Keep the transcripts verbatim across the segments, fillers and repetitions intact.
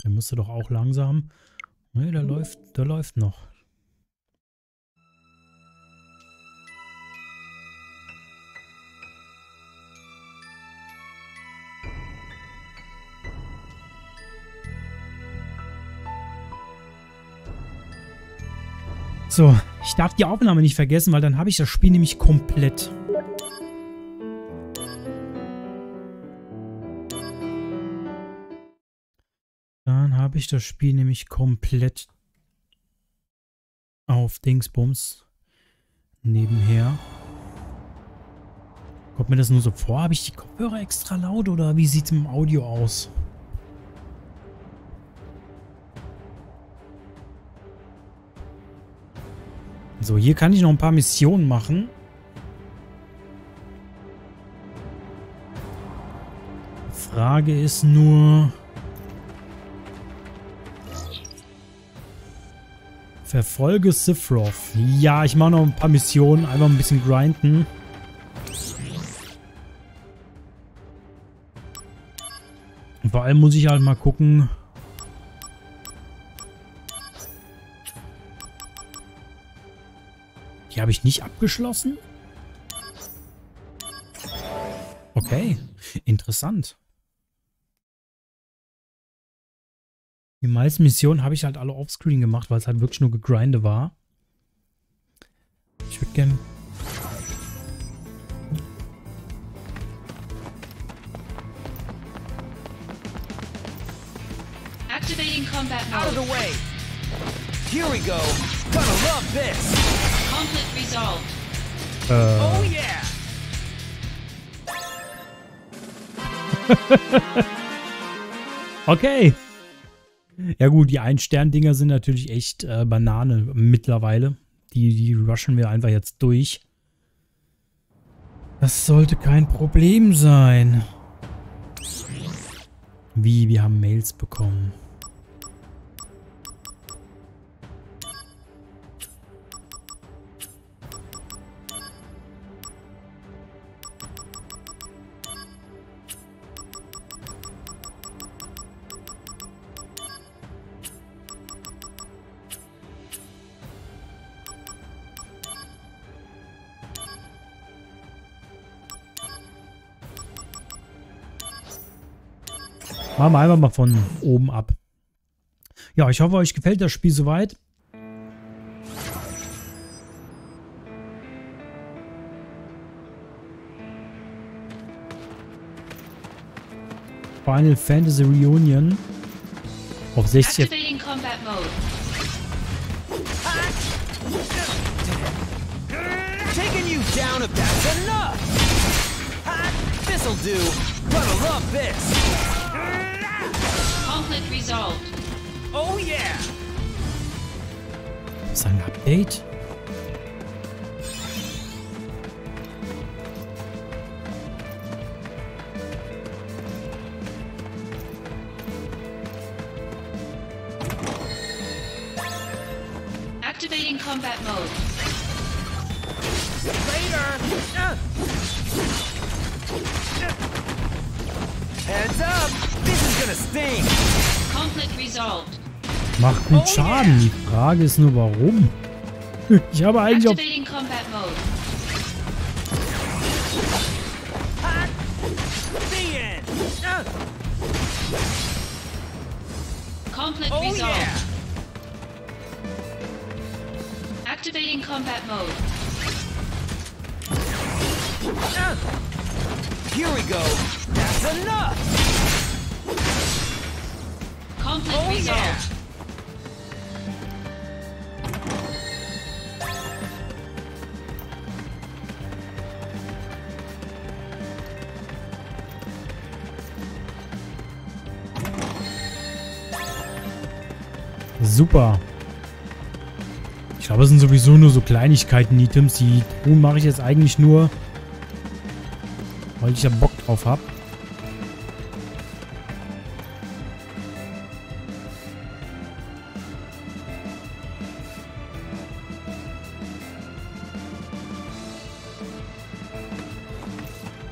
Der müsste doch auch langsam. Ne, der läuft, der läuft noch. So, ich darf die Aufnahme nicht vergessen, weil dann habe ich das Spiel nämlich komplett. Dann habe ich das Spiel nämlich komplett auf Dingsbums nebenher. Kommt mir das nur so vor? Habe ich die Kopfhörer extra laut oder wie sieht es im Audio aus? So, hier kann ich noch ein paar Missionen machen. Frage ist nur... Verfolge Sephiroth. Ja, ich mache noch ein paar Missionen. Einfach ein bisschen grinden. Und vor allem muss ich halt mal gucken... Die habe ich nicht abgeschlossen? Okay, interessant. Die meisten Missionen habe ich halt alle offscreen gemacht, weil es halt wirklich nur gegrindet war. Ich würde gerne... Activating combat mode. Out of the way. Here we go. Gonna love this. Conflict resolved. Äh... Oh yeah. Okay. Ja gut, die Ein-Stern-Dinger sind natürlich echt äh, Banane mittlerweile. Die, die rushen wir einfach jetzt durch. Das sollte kein Problem sein. Wie, wir haben Mails bekommen. Machen wir einfach mal von oben ab. Ja, ich hoffe, euch gefällt das Spiel soweit. Final Fantasy Reunion. Auf sechzig. Activating combat mode. Taking you down if that's enough. This'll do. Gonna love this. Conflict resolved. Oh yeah. Das ist ein Update. Activating combat mode. Later. Heads up. This is gonna sting. Conflict resolved. Macht gut Schaden. Die Frage ist nur, warum? Ich habe eigentlich auf... Activating combat mode. The end. Conflict Oh resolved. yeah. Activating combat mode. Here we go. That's enough. Conflict Oh resolved. yeah. Super. Ich glaube, es sind sowieso nur so Kleinigkeiten-Items. Die Truhen mache ich jetzt eigentlich nur, weil ich ja Bock drauf habe.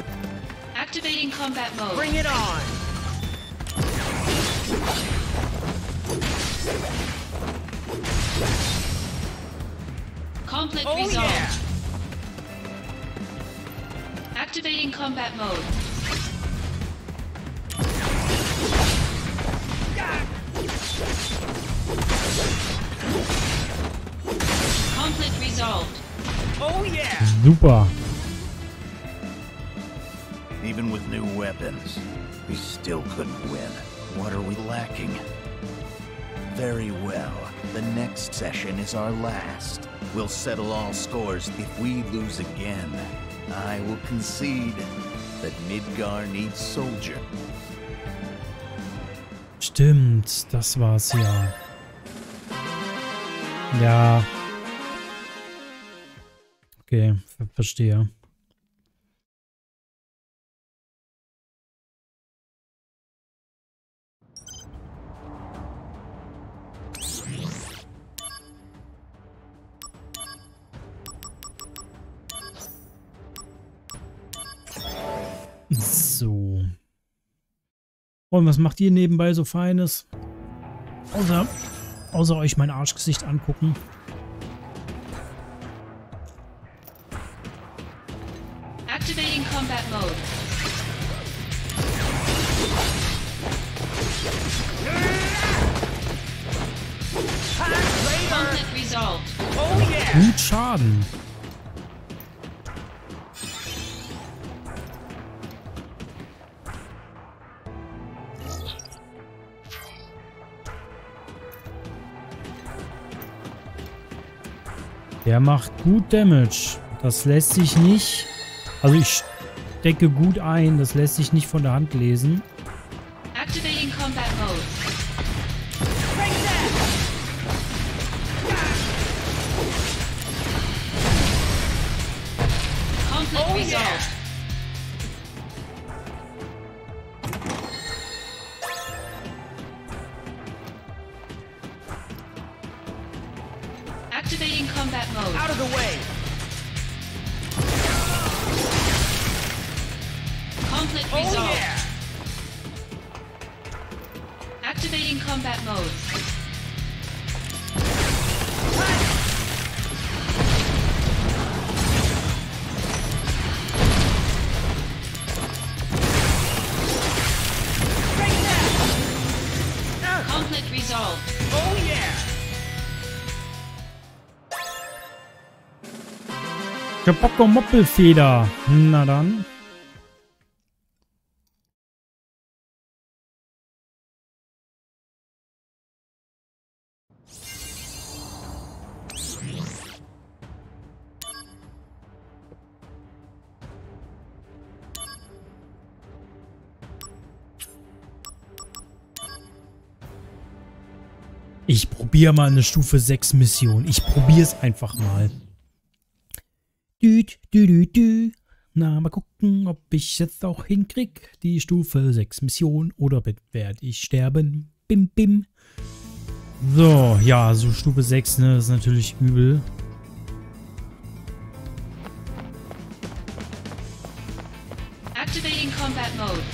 Activating combat mode. Bring it on. Conflict Oh resolved. yeah! Activating combat mode. Conflict resolved. Oh yeah! Super. Even with new weapons, we still couldn't win. What are we lacking? Very well. The next session is our last. We'll settle all scores if we lose again. I will concede that Midgar needs soldier. Stimmt, das war's ja. Ja. Okay, ver verstehe. So. Und was macht ihr nebenbei so Feines? Außer, außer euch mein Arschgesicht angucken. Activating combat mode. Conflict resolved. Oh yeah! Gut Schaden. Der macht gut Damage. Das lässt sich nicht... Also ich stecke gut ein. Das lässt sich nicht von der Hand lesen. Activating combat mode. Break that! Conflict Oh, resolved. yeah. Activating combat mode. Out of the way! Conflict Oh resolved. yeah! Activating combat mode. Break that! Conflict resolved. Oh yeah! Kabocko Moppelfeder. Na dann. Ich probiere mal eine Stufe sechs Mission. Ich probiere es einfach mal. Dü, dü, dü, dü. Na, mal gucken, ob ich jetzt auch hinkrieg. Die Stufe sechs Mission. Oder werde ich sterben. Bim, bim. So, ja, so Stufe sechs, ne, das ist natürlich übel. Activating combat mode.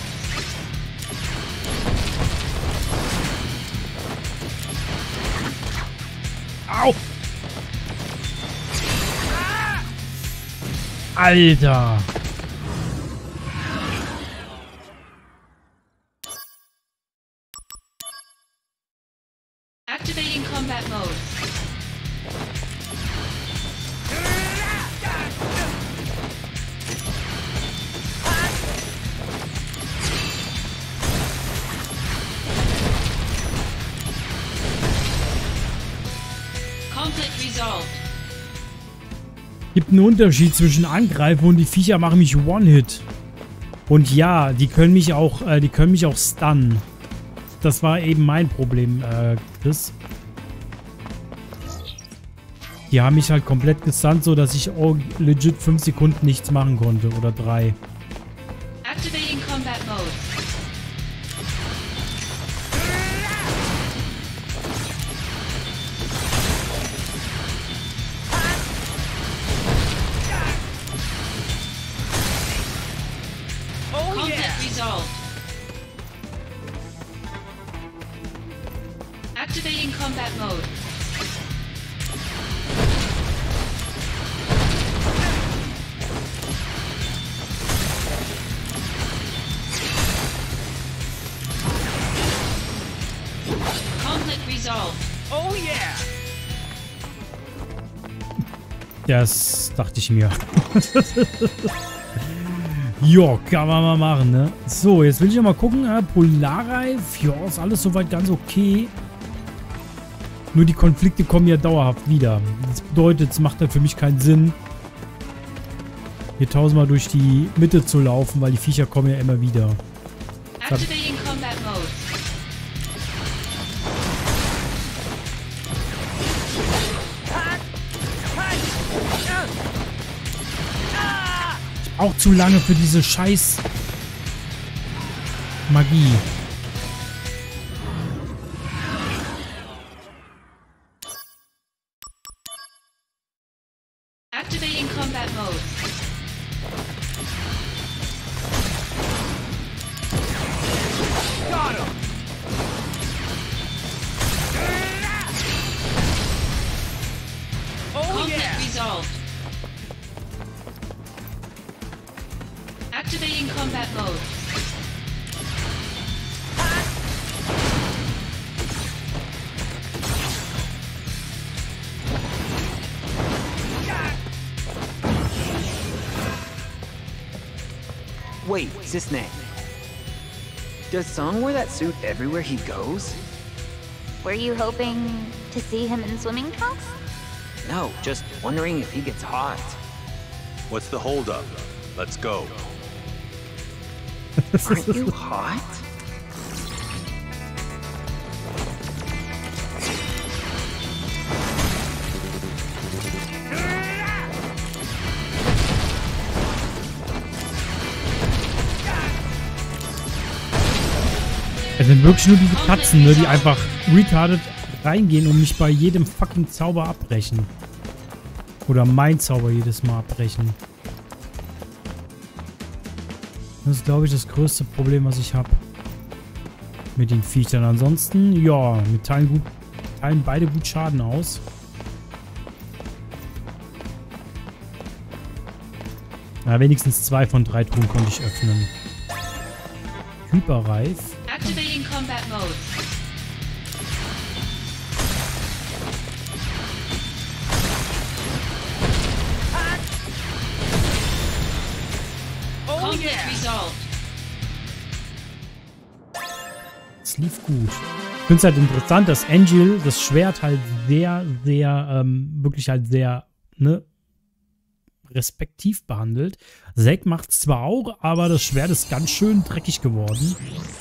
Au! Alter! Activating combat mode. Conflict resolved. Gibt einen Unterschied zwischen Angreifen und die Viecher machen mich One-Hit. Und ja, die können mich auch, äh, die können mich auch stunnen. Das war eben mein Problem, äh, Chris. Die haben mich halt komplett gestunt, so dass ich auch legit fünf Sekunden nichts machen konnte. Oder drei. Activating combat mode. Oh Conflict yeah! resolved. Activating combat mode. Conflict resolved. Oh yeah! Das dachte ich mir. Jo, kann man mal machen, ne? So, jetzt will ich ja mal gucken. Äh, Polarreif, ja, ist alles soweit ganz okay. Nur die Konflikte kommen ja dauerhaft wieder. Das bedeutet, es macht halt für mich keinen Sinn, hier tausendmal durch die Mitte zu laufen, weil die Viecher kommen ja immer wieder. Activating combat mode. Auch zu lange für diese scheiß Magie. Activating combat mode. Got him! Oh Conflict yeah! resolved. Activating combat mode. Wait, Cisne. Does Song wear that suit everywhere he goes? Were you hoping to see him in swimming trunks? No, just wondering if he gets hot. What's the holdup? Let's go. Aren't you hot? Es sind wirklich nur diese Katzen, ne, die einfach retarded reingehen und mich bei jedem fucking Zauber abbrechen. Oder mein Zauber jedes Mal abbrechen. Das ist, glaube ich, das größte Problem, was ich habe. Mit den Viechern. Ansonsten, ja, wir teilen, gut, teilen beide gut Schaden aus. Na, wenigstens zwei von drei Truhen konnte ich öffnen. Hyperreif. Activating combat mode. Oh Conflict yeah! resolved. Es lief gut. Ich finde es halt interessant, dass Angel das Schwert halt sehr, sehr, ähm, wirklich halt sehr, ne, respektiv behandelt. Zack macht es zwar auch, aber das Schwert ist ganz schön dreckig geworden.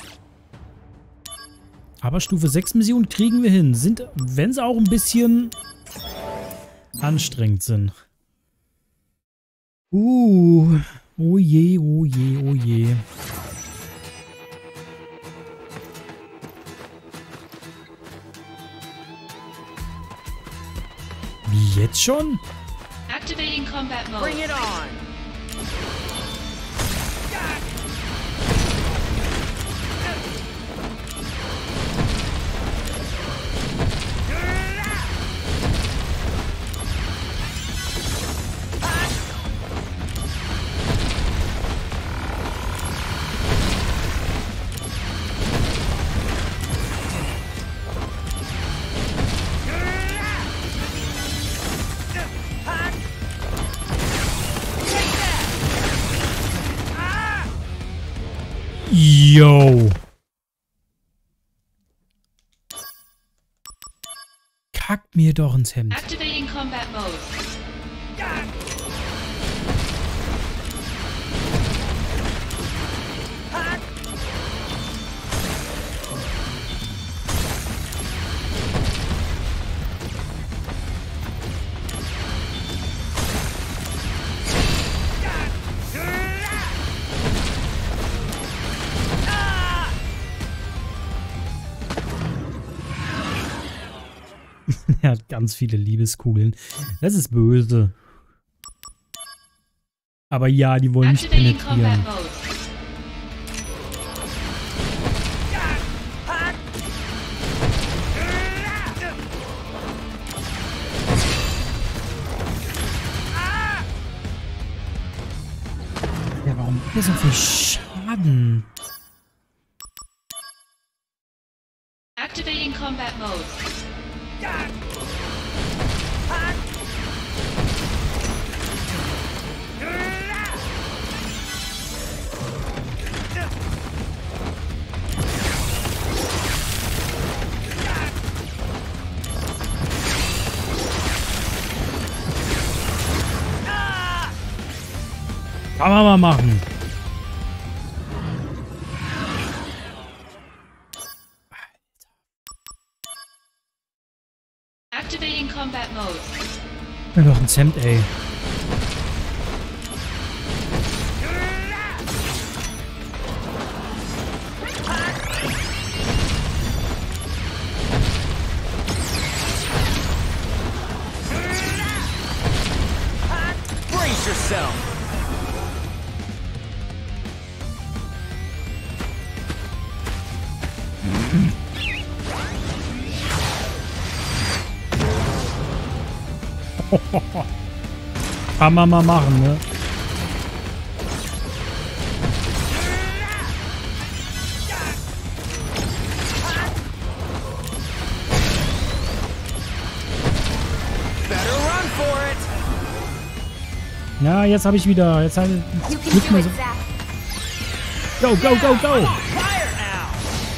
Aber Stufe sechs Missionen kriegen wir hin. Sind, wenn sie auch ein bisschen anstrengend sind. Uh, oh je, oh je, oh je. Wie jetzt schon? Activating combat mode. Bring it on! Yo. Kackt mir doch ins Hemd. Activating combat mode. Er hat ganz viele Liebeskugeln. Das ist böse. Aber ja, die wollen mich Activating penetrieren. combat mode. Ja, warum macht er so viel Schaden? Activating combat mode. Kann man mal machen. Activating combat mode. Ja, doch ein Cent, ey. Brace yourself. Kann man mal machen, ne? Better run for it. Ja, jetzt habe ich wieder. Jetzt habe ich. You can Nicht do mehr it, so. Zack. Go, go, go, go! Fire now.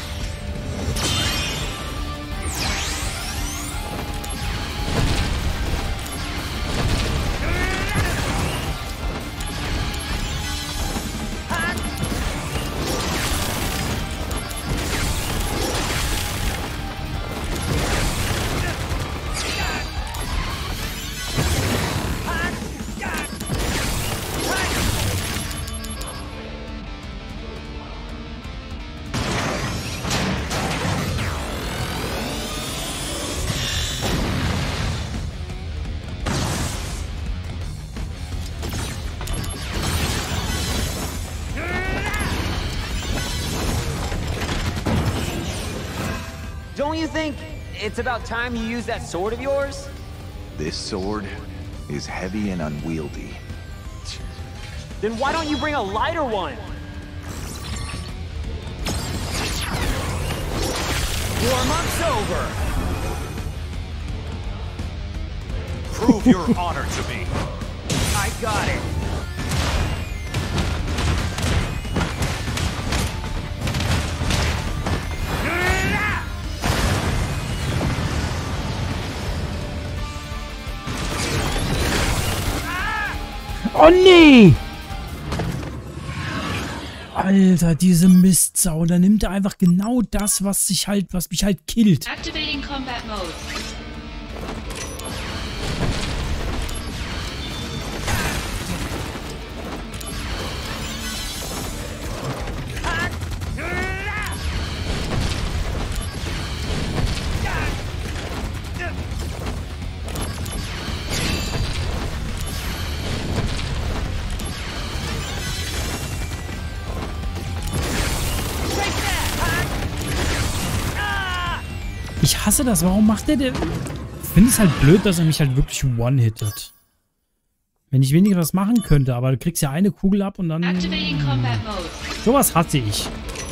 Don't you think it's about time you use that sword of yours? This sword is heavy and unwieldy. Then why don't you bring a lighter one? Warm-up's over. Prove your honor to me. I got it. Oh nee! Alter, diese Mistsau. Da nimmt er einfach genau das, was sich halt, was mich halt killt. Activating combat mode. Ich hasse das. Warum macht der denn? Ich finde es halt blöd, dass er mich halt wirklich one-hittet. Wenn ich weniger was machen könnte, aber du kriegst ja eine Kugel ab und dann... Activating combat mode. Sowas hasse ich.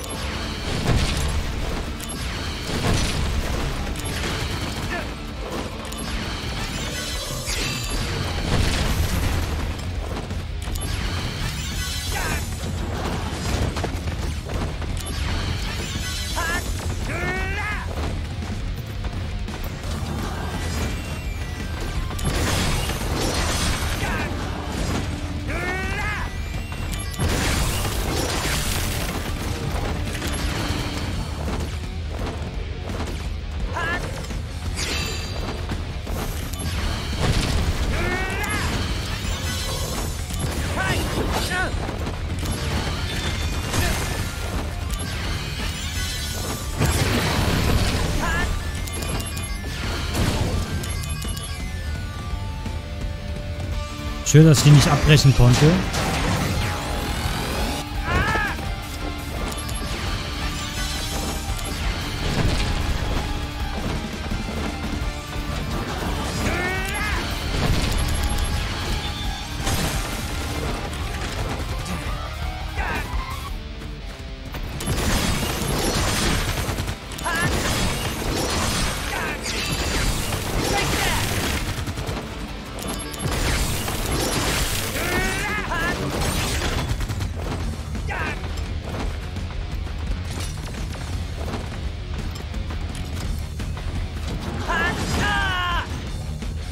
Schön, dass ich ihn nicht abbrechen konnte.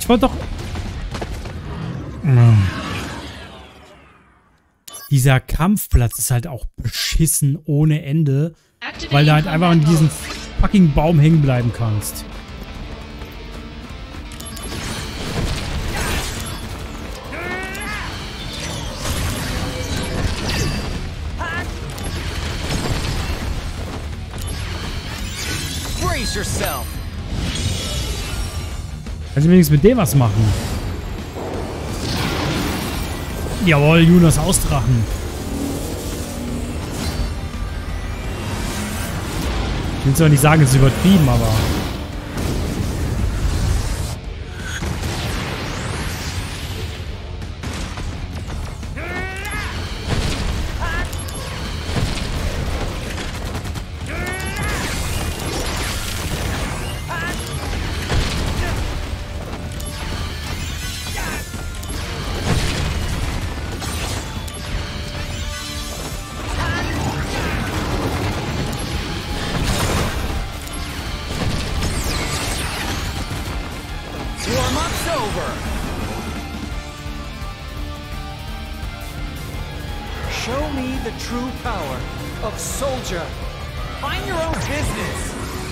Ich wollte doch... Dieser Kampfplatz ist halt auch beschissen ohne Ende, weil du halt einfach an diesem fucking Baum hängen bleiben kannst. Brace yourself. Also wenigstens mit dem was machen. Jawohl, Jonas Ausdrachen. Ich will zwar nicht sagen, es ist übertrieben, aber... Warm-up's over. Show me the true power of Soldier. Mind your own business.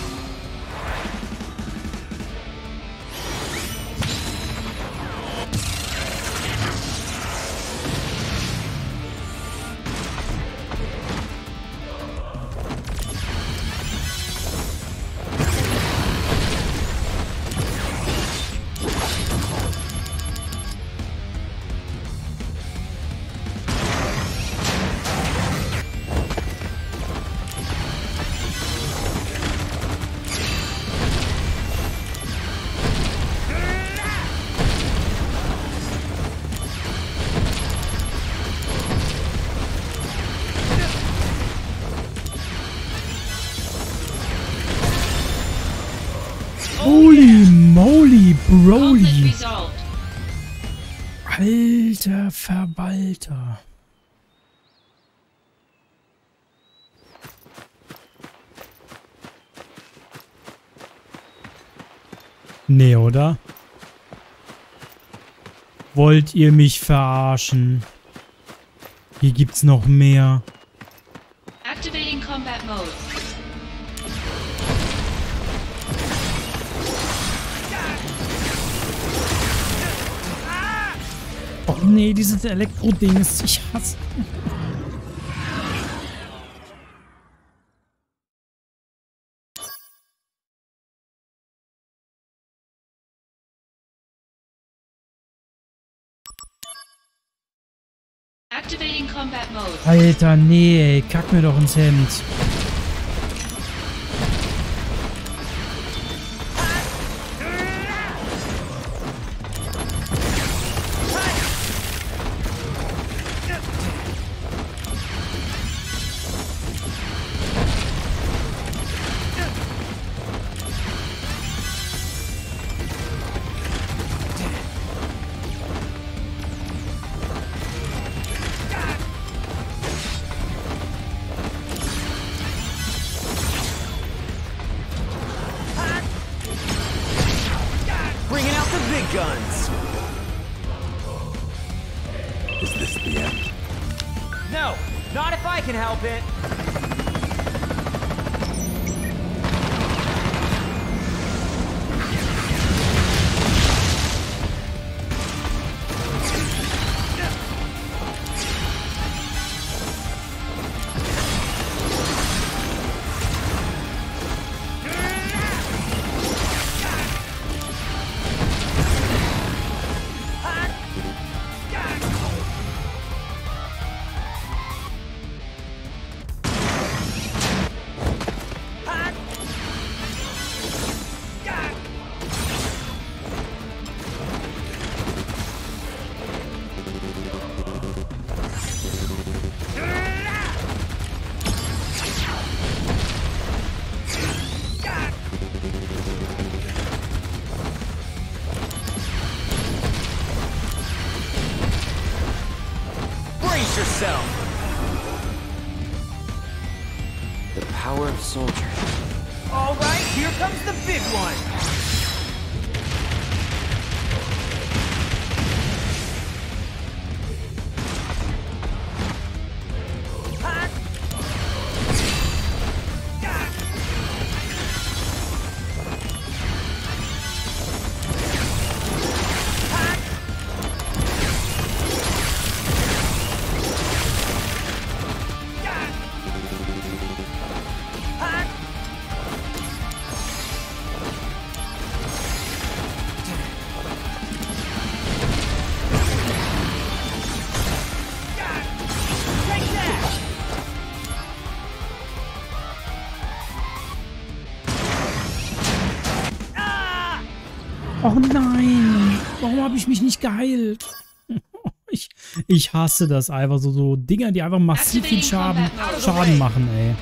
Holy moly, Conflict Broly. resolved. Alter Verwalter. Nee, oder? Wollt ihr mich verarschen? Hier gibt's noch mehr. Activating combat mode. Oh nee, dieses Elektro-Ding ist... Ich hasse... Activating combat mode. Alter, nee, ey, kack mir doch ins Hemd. Bringing out the big guns. Is this the end? No, not if I can help it. Brace yourself. The power of Soldier. All right, here comes the big one. Oh nein. Warum habe ich mich nicht geheilt? Ich, ich hasse das einfach. So, so Dinger, die einfach massiv viel Schaden, Schaden machen, ey.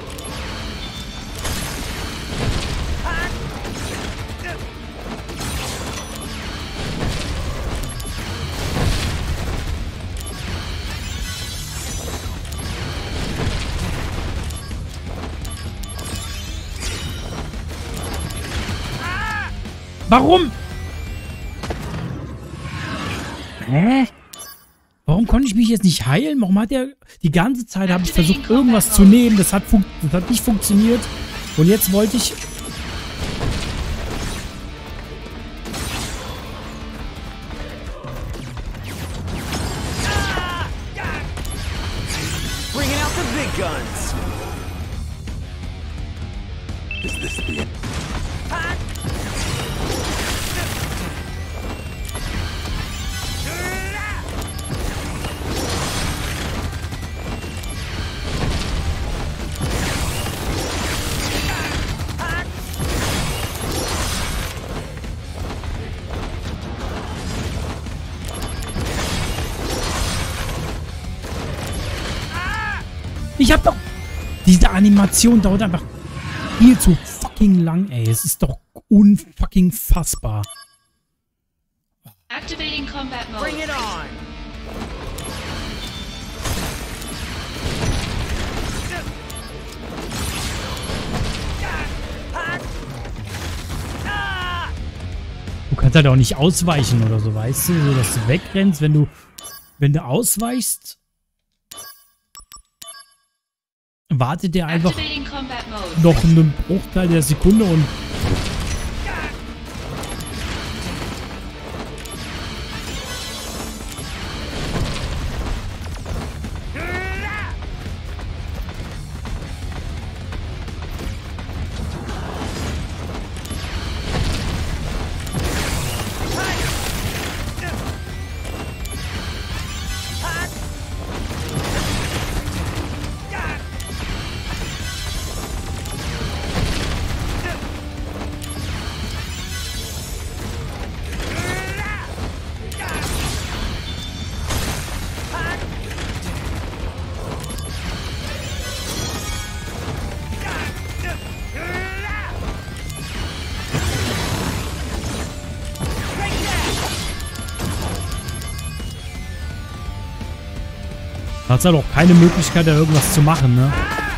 Warum? Hä? Warum konnte ich mich jetzt nicht heilen? Warum hat er... Die ganze Zeit habe ich versucht, irgendwas zu nehmen. Das hat, fun das hat nicht funktioniert. Und jetzt wollte ich... Bringing out the big guns. Is this the end? Ich hab doch... Diese Animation dauert einfach viel zu fucking lang, ey. Es ist doch unfucking fassbar. Activating combat mode. Bring it on. Du kannst halt auch nicht ausweichen oder so, weißt du? So, dass du wegrennst, wenn du... Wenn du ausweichst... Wartet der einfach noch einen Bruchteil der Sekunde und... Da hat es halt auch keine Möglichkeit, da irgendwas zu machen, ne?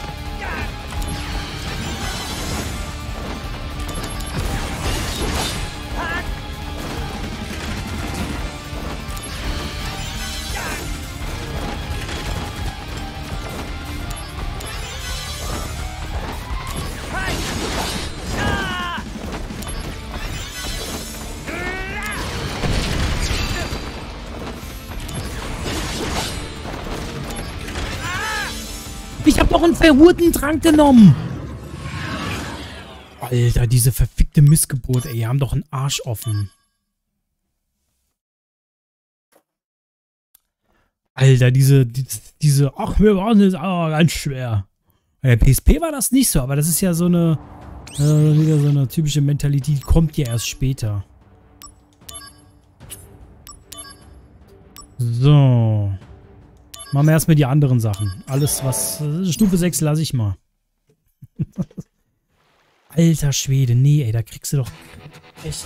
Ich hab doch einen verhurten Trank genommen. Alter, diese verfickte Missgeburt, ey. Die haben doch einen Arsch offen. Alter, diese, diese, diese ach, wir waren jetzt oh, ganz schwer. Bei der P S P war das nicht so, aber das ist ja so eine, äh, wieder so eine typische Mentalität, die kommt ja erst später. So. Machen wir erstmal die anderen Sachen. Alles, was... Stufe sechs lasse ich mal. Alter Schwede. Nee, ey, da kriegst du doch... Echt...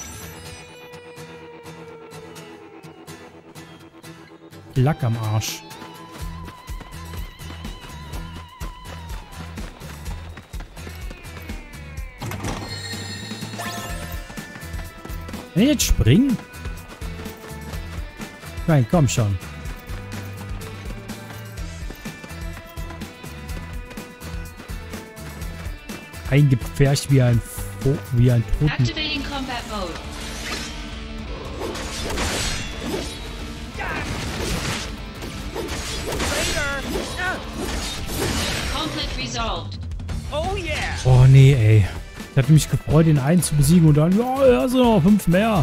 Lack am Arsch. Wenn ich jetzt springen? Nein, komm schon. Eingepfercht wie ein Vo wie ein Toten. Activating combat mode. Conflict resolved. Oh yeah. Oh nee, ey. Ich hatte mich gefreut, den einen zu besiegen und dann, ja, ja, so noch fünf mehr.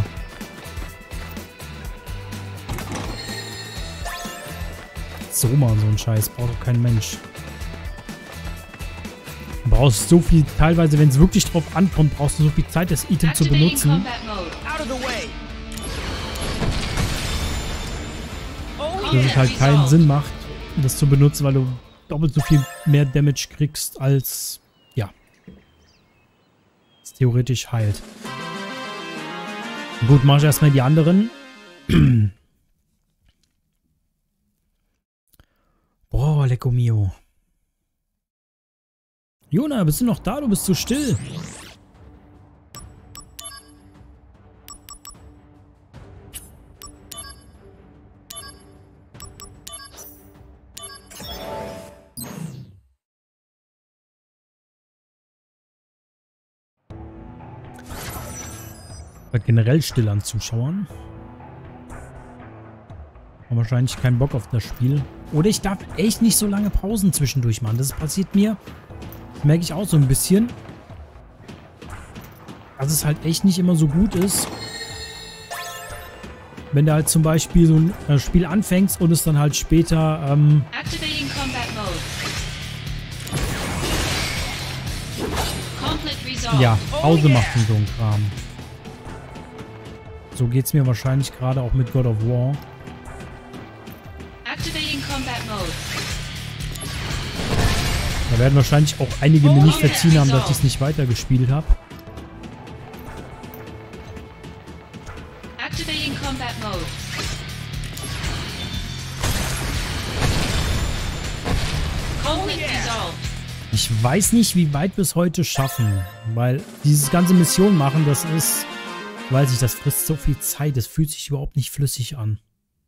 So mal so ein Scheiß, braucht doch kein Mensch. Aber brauchst so viel, teilweise, wenn es wirklich drauf ankommt, brauchst du so viel Zeit, das Item zu Activating benutzen, combat mode. Out of the way. Oh dass yeah. es halt keinen Sinn macht, das zu benutzen, weil du doppelt so viel mehr Damage kriegst, als, ja, es theoretisch heilt. Gut, mach ich erstmal die anderen. Boah, lecco mio. Jona, bist du noch da? Du bist so still. War generell still an Zuschauern. Haben wahrscheinlich keinen Bock auf das Spiel. Oder ich darf echt nicht so lange Pausen zwischendurch machen. Das passiert mir. Das merke ich auch so ein bisschen. Dass es halt echt nicht immer so gut ist. Wenn du halt zum Beispiel so ein äh, Spiel anfängst und es dann halt später ähm, Activating combat mode. Conflict resolved. ja, Pause macht und so ein Kram. So geht's mir wahrscheinlich gerade auch mit God of War. Activating combat mode. Da werden wahrscheinlich auch einige mir nicht verziehen haben, dass ich es nicht weitergespielt habe. Activating combat mode. Conflict resolved. Ich weiß nicht, wie weit wir es heute schaffen, weil dieses ganze Mission machen, das ist, weiß ich, das frisst so viel Zeit, das fühlt sich überhaupt nicht flüssig an.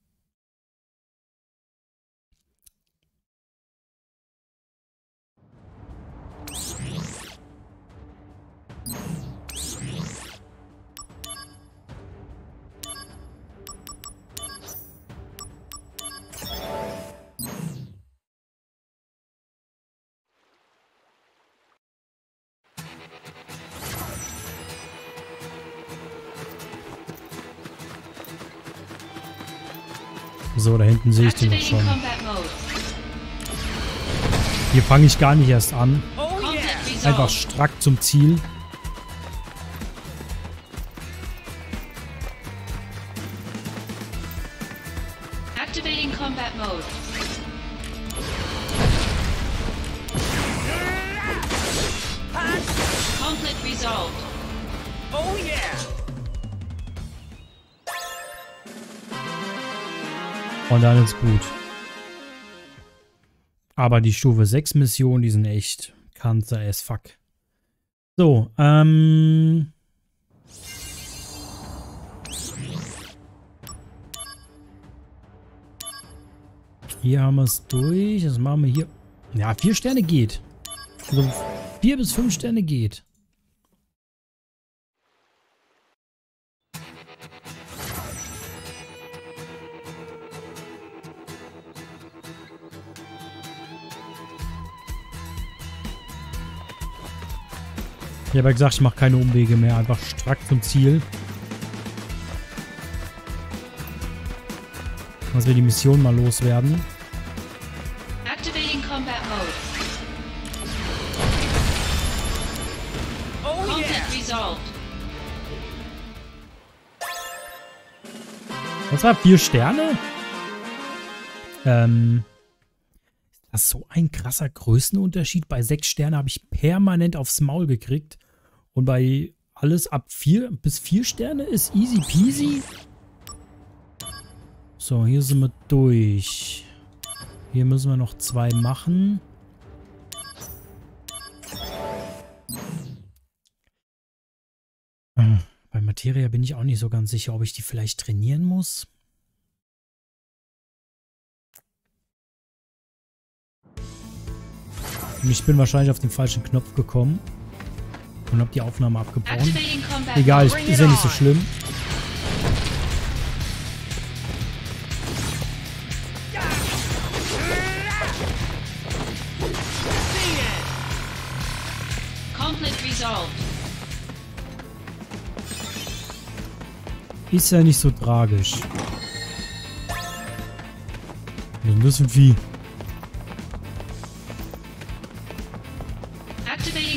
So, da hinten sehe ich den noch schon. Combat mode. Hier fange ich gar nicht erst an. Oh yeah. Conflict Einfach resolved. strack zum Ziel. Activating combat mode. Conflict resolved. Oh yeah. Und dann ist gut. Aber die Stufe sechs Missionen, die sind echt Kanzer as fuck. So, ähm... hier haben wir es durch. Das machen wir hier. Ja, vier Sterne geht. Also vier bis fünf Sterne geht. Ich habe ja gesagt, ich mache keine Umwege mehr. Einfach strack zum Ziel. Dass wir die Mission mal loswerden. Activating combat mode. Oh Conflict yeah. resolved. Das war vier Sterne? Ähm... Das ist so ein krasser Größenunterschied. Bei sechs Sterne habe ich permanent aufs Maul gekriegt. Und bei alles ab vier bis vier Sterne ist easy peasy. So, hier sind wir durch. Hier müssen wir noch zwei machen. Hm, bei Materia bin ich auch nicht so ganz sicher, ob ich die vielleicht trainieren muss. Und ich bin wahrscheinlich auf den falschen Knopf gekommen und habe die Aufnahme abgebrochen. Activating combat Egal, mode. ich, ist ja nicht so schlimm. Conflict resolved. Ist ja nicht so tragisch. Was ist denn das für ein Vieh? Activating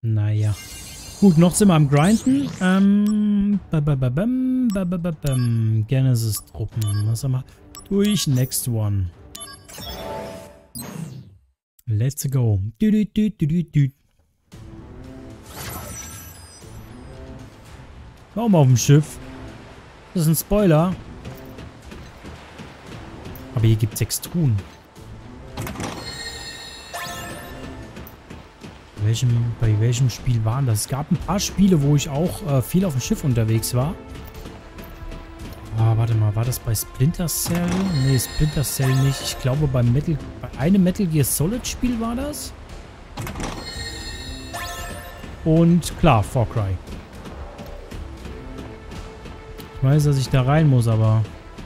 Naja. Gut, noch sind wir am Grinden. Ähm, babababam, babababam. Genesis-Truppen. Was haben wir? Durch Next One. Let's go. Du, du, du, du, du, du. Warum auf dem Schiff? Das ist ein Spoiler. Aber hier gibt es sechs Truhen. Bei welchem, bei welchem Spiel waren das? Es gab ein paar Spiele, wo ich auch äh, viel auf dem Schiff unterwegs war. Ah, warte mal, war das bei Splinter Cell? Nee, Splinter Cell nicht. Ich glaube, bei Metal, bei einem Metal Gear Solid Spiel war das. Und klar, Far Cry. Ich weiß, dass ich da rein muss, aber...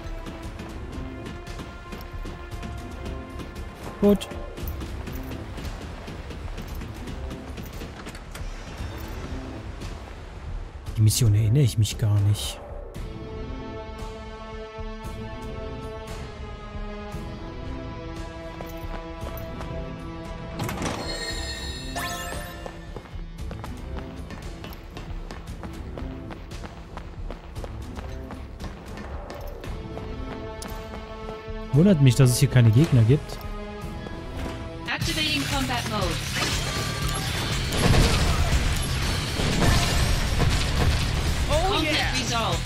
Gut. Die Mission erinnere ich mich gar nicht. Wundert mich, dass es hier keine Gegner gibt. Activating combat mode. Oh Conflict yeah! resolved.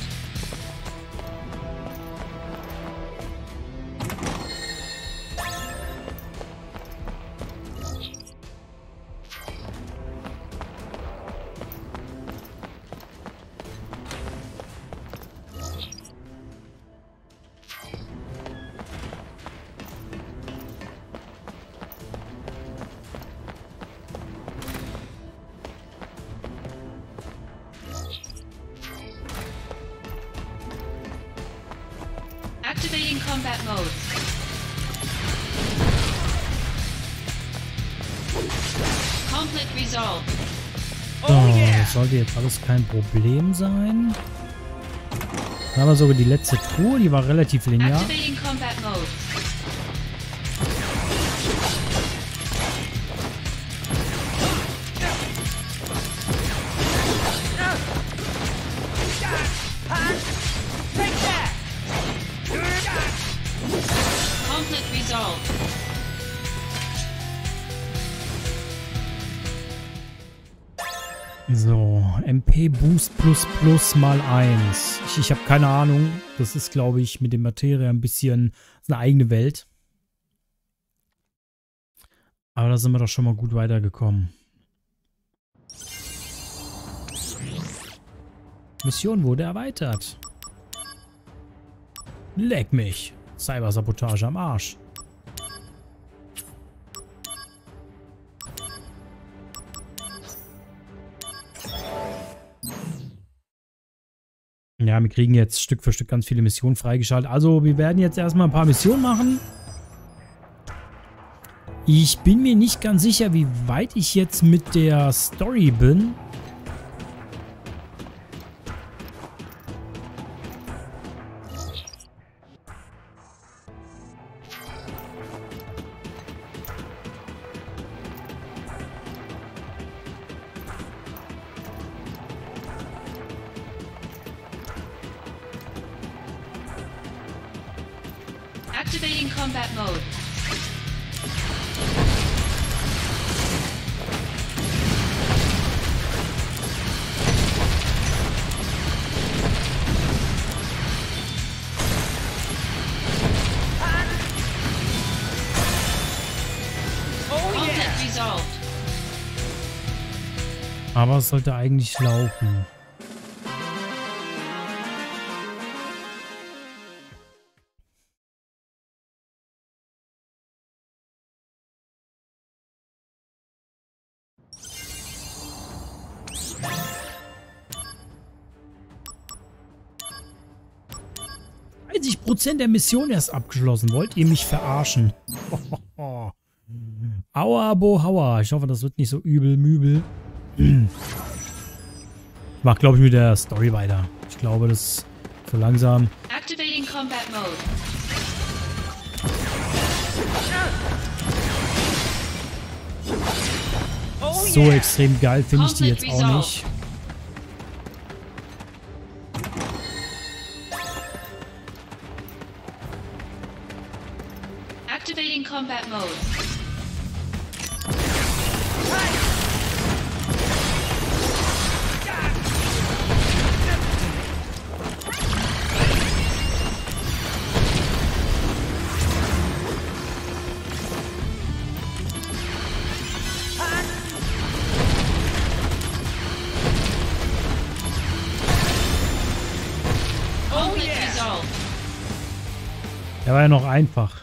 Activating combat mode. Conflict resolved. So, Oh yeah! das sollte jetzt alles kein Problem sein. Da haben wir sogar die letzte Truhe, die war relativ linear. Activating combat mode. Take that! Conflict resolved. So, M P Boost plus plus mal eins. Ich, ich habe keine Ahnung. Das ist, glaube ich, mit dem Materia ein bisschen eine eigene Welt. Aber da sind wir doch schon mal gut weitergekommen. Mission wurde erweitert. Leck mich. Cybersabotage am Arsch. Ja, wir kriegen jetzt Stück für Stück ganz viele Missionen freigeschaltet. Also, wir werden jetzt erstmal ein paar Missionen machen. Ich bin mir nicht ganz sicher, wie weit ich jetzt mit der Story bin. Activating combat mode. Oh Conflict yeah! resolved. Aber es sollte eigentlich laufen. dreißig Prozent der Mission erst abgeschlossen. Wollt ihr mich verarschen? Aua, Bo, Hauer. Ich hoffe, das wird nicht so übel, mübel. Ich mach, glaube ich, mit der Story weiter. Ich glaube, das ist so langsam. Activating combat mode. Oh So extrem geil finde ich die jetzt auch nicht. Activating combat mode. Conflict resolved. Der war ja noch einfach.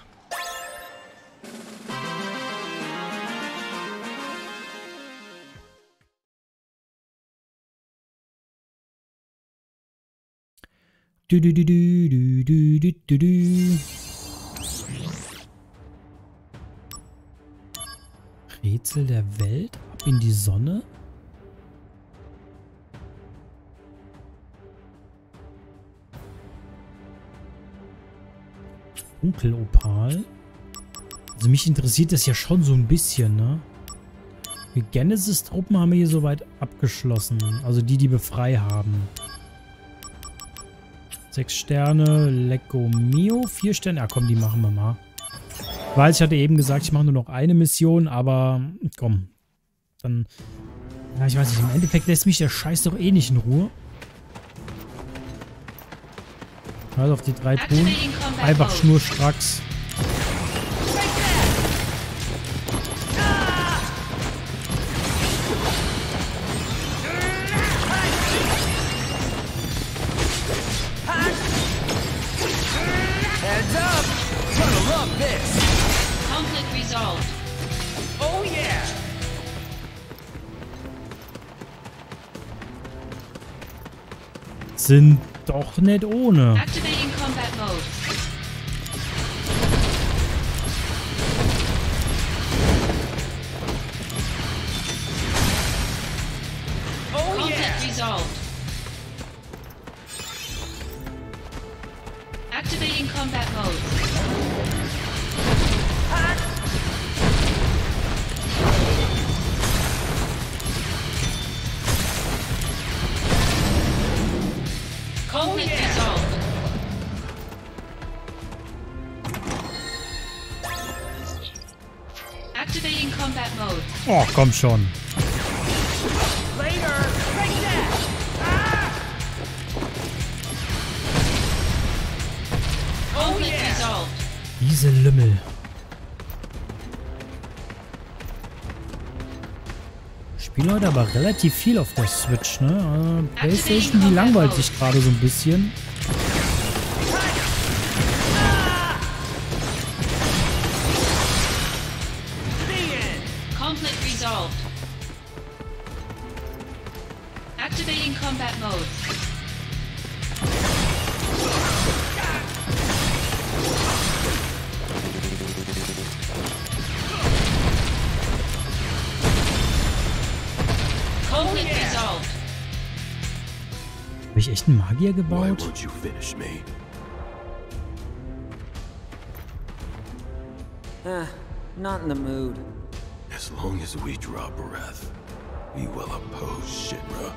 Du, du, du, du, du, du, du, du, du. Rätsel der Welt? Ab in die Sonne? Dunkelopal? Also mich interessiert das ja schon so ein bisschen, ne? Die Genesis-Truppen haben wir hier soweit abgeschlossen. Also die, die wir frei haben. Sechs Sterne, Lecco Mio, vier Sterne. Ja, komm, die machen wir mal. Ich weiß, ich hatte eben gesagt, ich mache nur noch eine Mission, aber komm. Dann, ja, ich weiß nicht, im Endeffekt lässt mich der Scheiß doch eh nicht in Ruhe. Also auf die drei Truhen. Einfach schnurstracks. Heads up! Gonna love this! Conflict resolved. Oh yeah! Sind doch nicht ohne. Activating combat mode. Oh Conflict yeah! resolved. Activating combat mode. Conflict resolved. Activating combat mode. Oh, komm schon. Later! Take that! Ah! Conflict yeah. resolved. Diese Lümmel. Spiele heute aber relativ viel auf der Switch, ne? Äh, PlayStation, die langweilt sich gerade so ein bisschen. Conflict resolved. Activating combat mode. Conflict resolved. Habe ich echt einen Magier gebaut? won't you finish me? Eh, not in the mood. As long as we draw breath, we will oppose Shinra.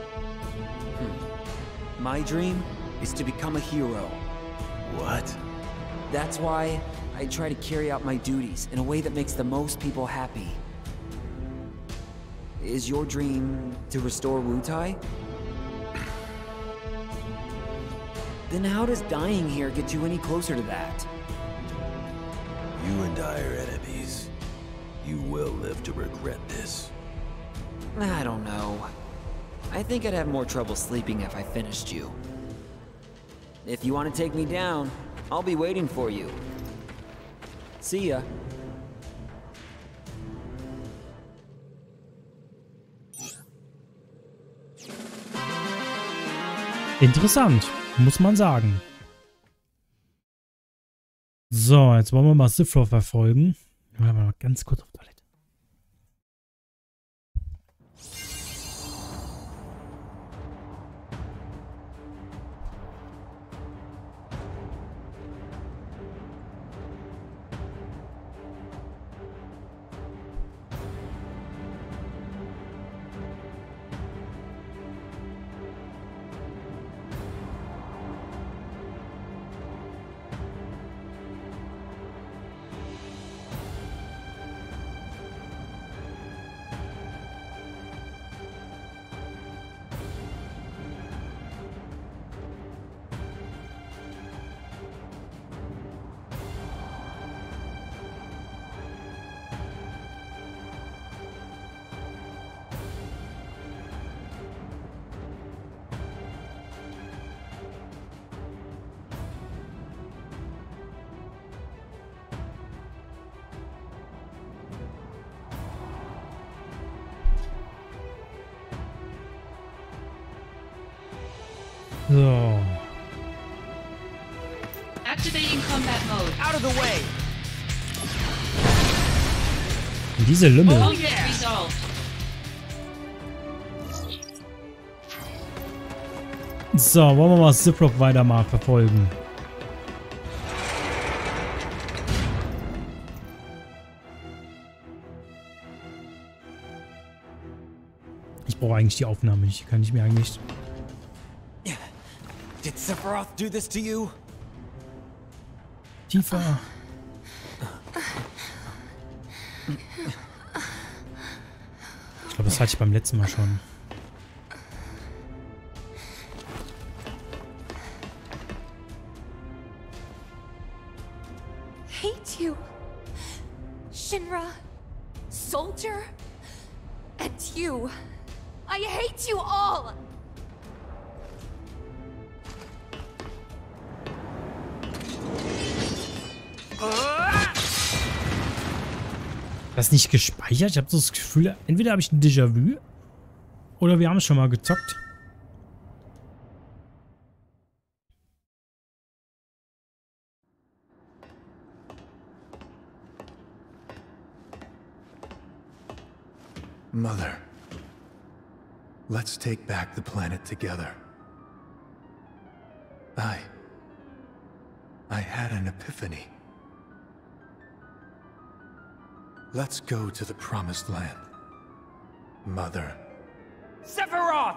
My dream is to become a hero. What? That's why I try to carry out my duties in a way that makes the most people happy. Is your dream to restore Wutai? Then how does dying here get you any closer to that? You and I are enemies. You will live to regret this. I don't know. I think I'd have more trouble sleeping if I finished you. If you want to take me down, I'll be waiting for you. See ya. Interessant, muss man sagen. So, jetzt wollen wir mal Siflor verfolgen. Mal ganz kurz auf Toilette. So. Activating combat mode. Out of the way. Diese Lümmel. Conflict resolved. So, wollen wir mal Ziploc weiter mal verfolgen. Ich brauche eigentlich die Aufnahme nicht. Die kann ich mir eigentlich... Did Sephiroth do this to you? Tiefer. Ich glaube, das hatte ich beim letzten Mal schon. Hate you, Shinra, Soldier, and you. I hate you all! Das nicht gespeichert? Ich habe so das Gefühl, entweder habe ich ein Déjà-vu oder wir haben es schon mal gezockt. Mother, let's take back the planet together. I... I had an epiphany. Let's go to the Promised Land. Mother. Sephiroth!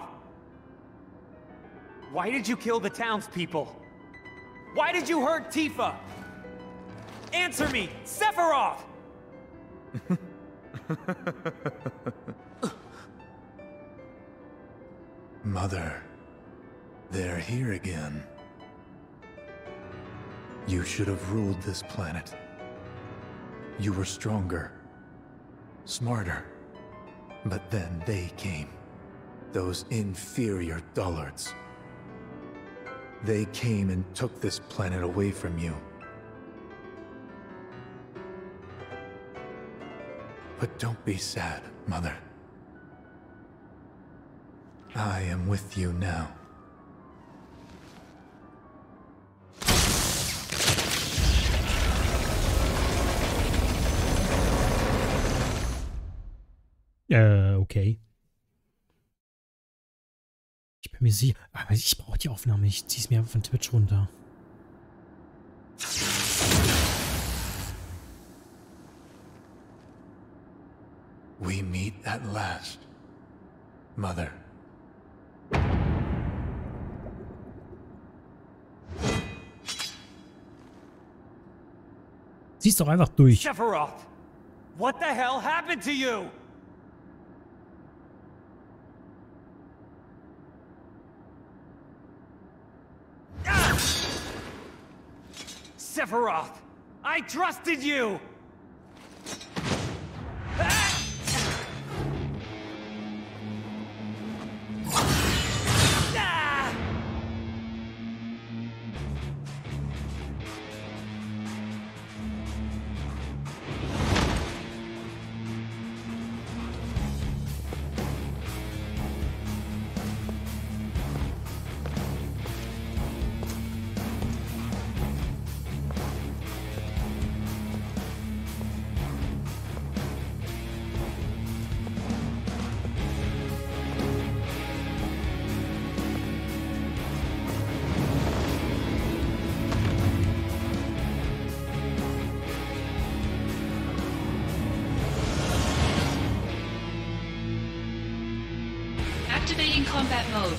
Why did you kill the townspeople? Why did you hurt Tifa? Answer me, Sephiroth! Mother, they're here again. You should have ruled this planet. You were stronger, smarter, but then they came. Those inferior dullards. They came and took this planet away from you. But don't be sad, Mother. I am with you now. Äh, okay. Ich bin mir sicher. Aber ich brauche die Aufnahme nicht. Ich zieh's mir einfach von Twitch runter. We meet at last, Mother. Zieh's doch einfach durch. Sephiroth! What the hell happened to you? Ah! Sephiroth! I trusted you! Ah! Ah! Activating combat mode.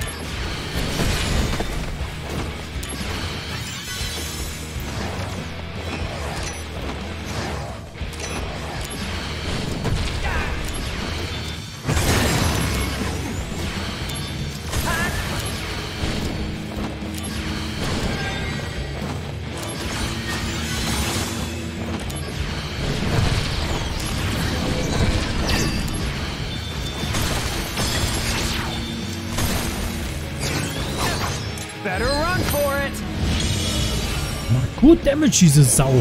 Better run for it! Macht gut Damage, diese Sau.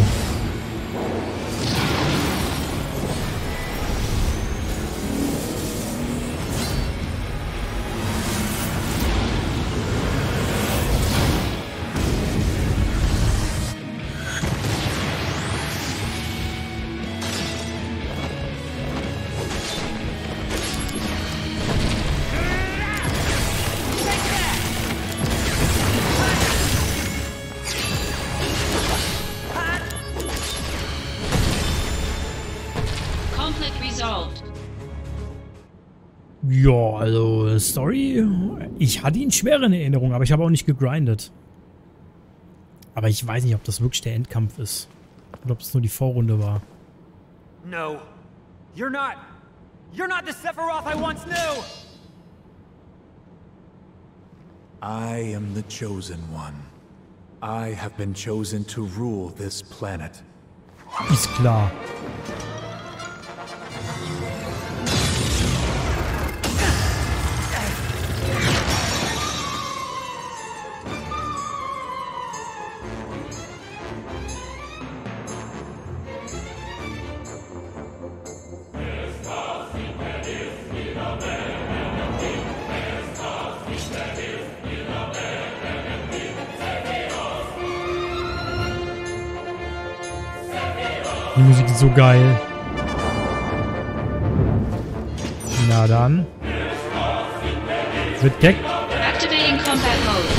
Ja, also Story, ich hatte ihn schwer in Erinnerung, aber ich habe auch nicht gegrindet. Aber ich weiß nicht, ob das wirklich der Endkampf ist. Oder ob es nur die Vorrunde war. No. You're not... You're not the Sephiroth I once knew! I am the chosen one. I have been chosen to rule this planet. Ist klar. Die Musik ist so geil. Na dann. Wird Gag. Activating combat mode.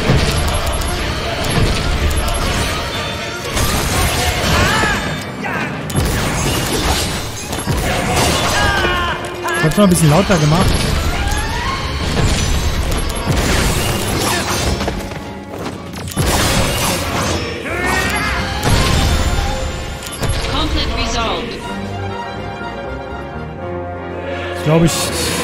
Ich hab's noch ein bisschen lauter gemacht. Ich glaube, ich...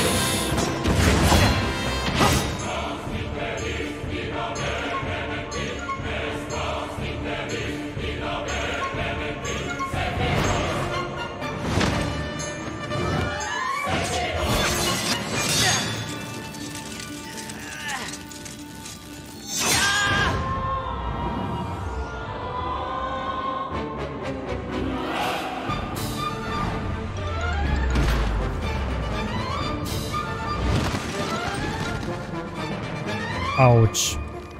Autsch.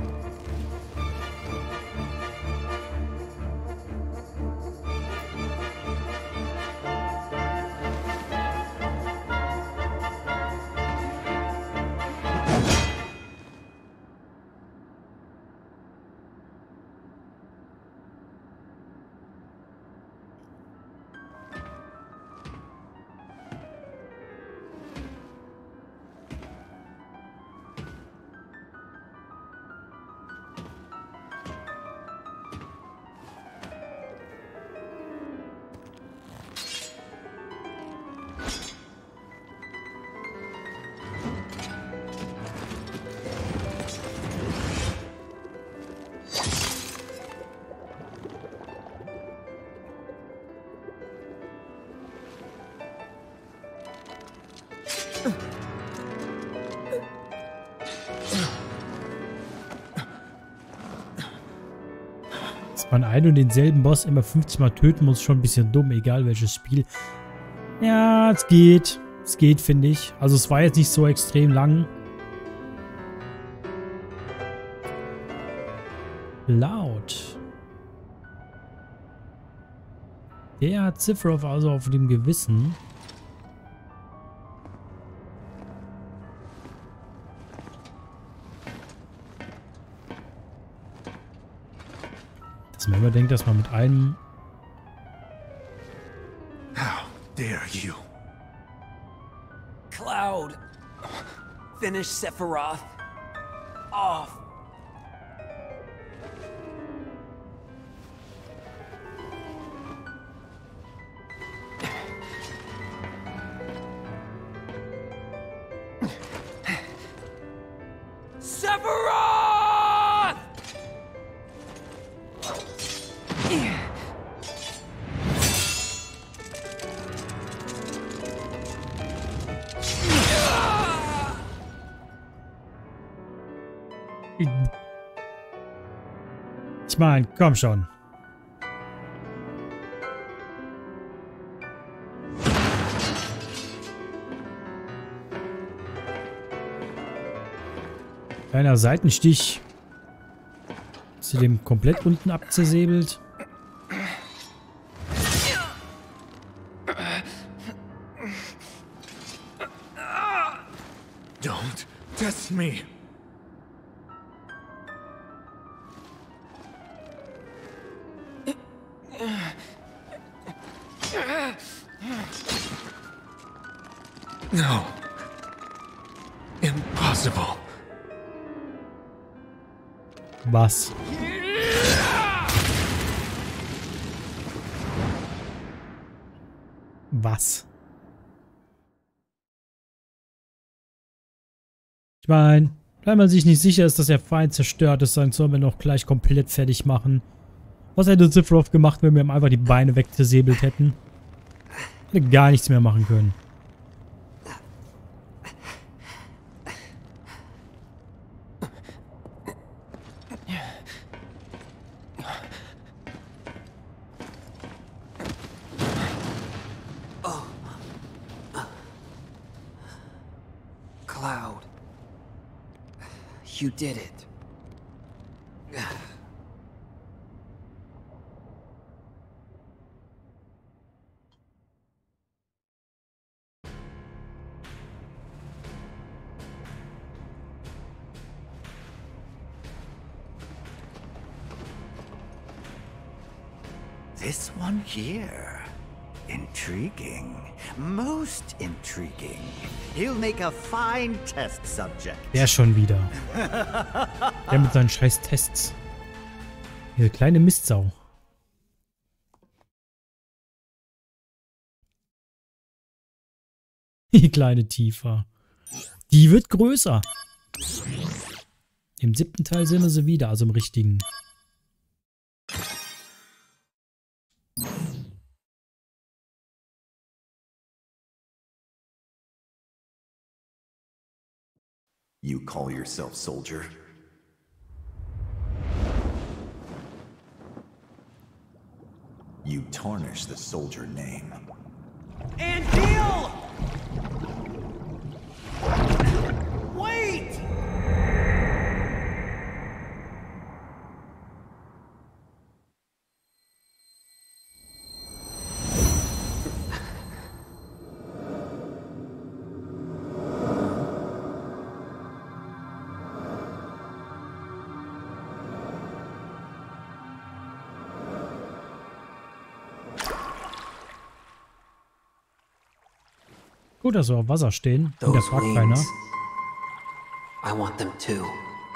Dass man einen und denselben Boss immer fünfzig Mal töten muss, schon ein bisschen dumm, egal welches Spiel. Ja, es geht. Es geht, finde ich. Also es war jetzt nicht so extrem lang. Laut. Der hat Sephiroth also auf dem Gewissen. Dass man immer denkt, dass man mit einem... How dare you? Cloud! Finish Sephiroth off! Sephiroth! Ich meine, komm schon. Kleiner Seitenstich. Ist sie dem komplett unten abzersäbelt? Don't test me. No. impossible. Was? Was? Ich meine, wenn man sich nicht sicher ist, dass der Feind zerstört ist, dann sollen wir noch gleich komplett fertig machen. Was hätte Sephiroth gemacht, wenn wir ihm einfach die Beine weggesäbelt hätten? Hätte gar nichts mehr machen können. Cloud. You did it. This one here. Intriguing. Most intriguing. He'll make a fine test subject. Der schon wieder. Der mit seinen scheiß Tests. Diese kleine Mistsau. Die kleine Tifa. Die wird größer. Im siebten Teil sind wir sie wieder, also im richtigen. You call yourself soldier? You tarnish the soldier name. And deal! Wait! Gut, dass wir auf Wasser stehen. Und der fragt keiner. I want them too.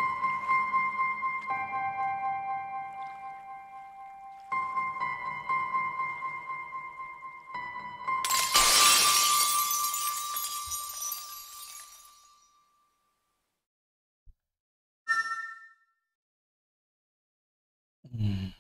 Hm.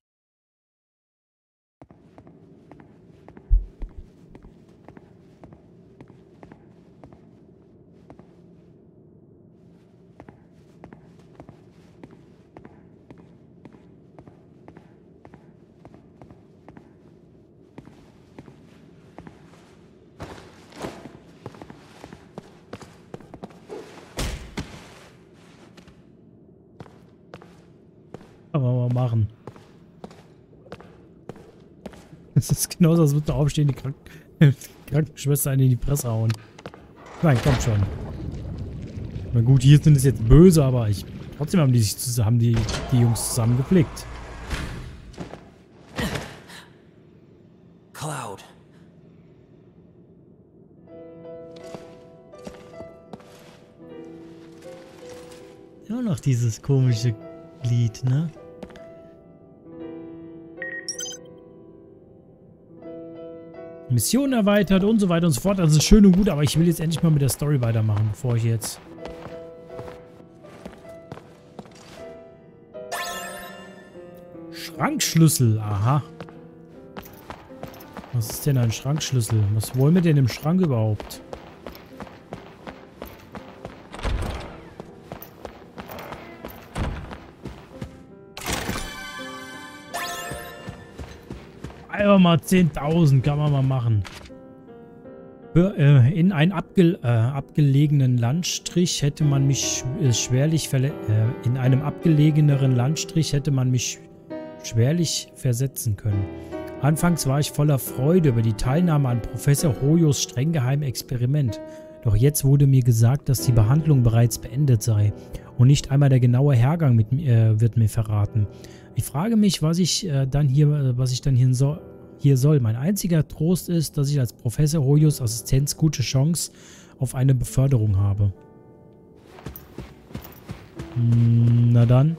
Kann man mal machen. Es ist genauso, als würde da aufstehen, die Krank Krankenschwester einen in die Presse hauen. Nein, kommt schon. Na gut, hier sind es jetzt böse, aber ich trotzdem haben die sich zusammen, haben die, die Jungs zusammen gepflegt. Cloud. Immer noch dieses komische Lied, ne? Mission erweitert und so weiter und so fort. Also schön und gut, aber ich will jetzt endlich mal mit der Story weitermachen, bevor ich jetzt... Schrankschlüssel, aha. Was ist denn ein Schrankschlüssel? Was wollen wir denn im Schrank überhaupt? Einfach mal zehntausend kann man mal machen. Für, äh, in einen abge äh, abgelegenen Landstrich hätte man mich äh, schwerlich verle äh, in einem abgelegeneren Landstrich hätte man mich schwerlich versetzen können. Anfangs war ich voller Freude über die Teilnahme an Professor Hoyos streng geheimen Experiment. Doch jetzt wurde mir gesagt, dass die Behandlung bereits beendet sei. Und nicht einmal der genaue Hergang mit, äh, wird mir verraten. Ich frage mich, was ich äh, dann hier, äh, was ich dann hier, so, hier soll. Mein einziger Trost ist, dass ich als Professor Hoyos Assistenz gute Chance auf eine Beförderung habe. Hm, na dann.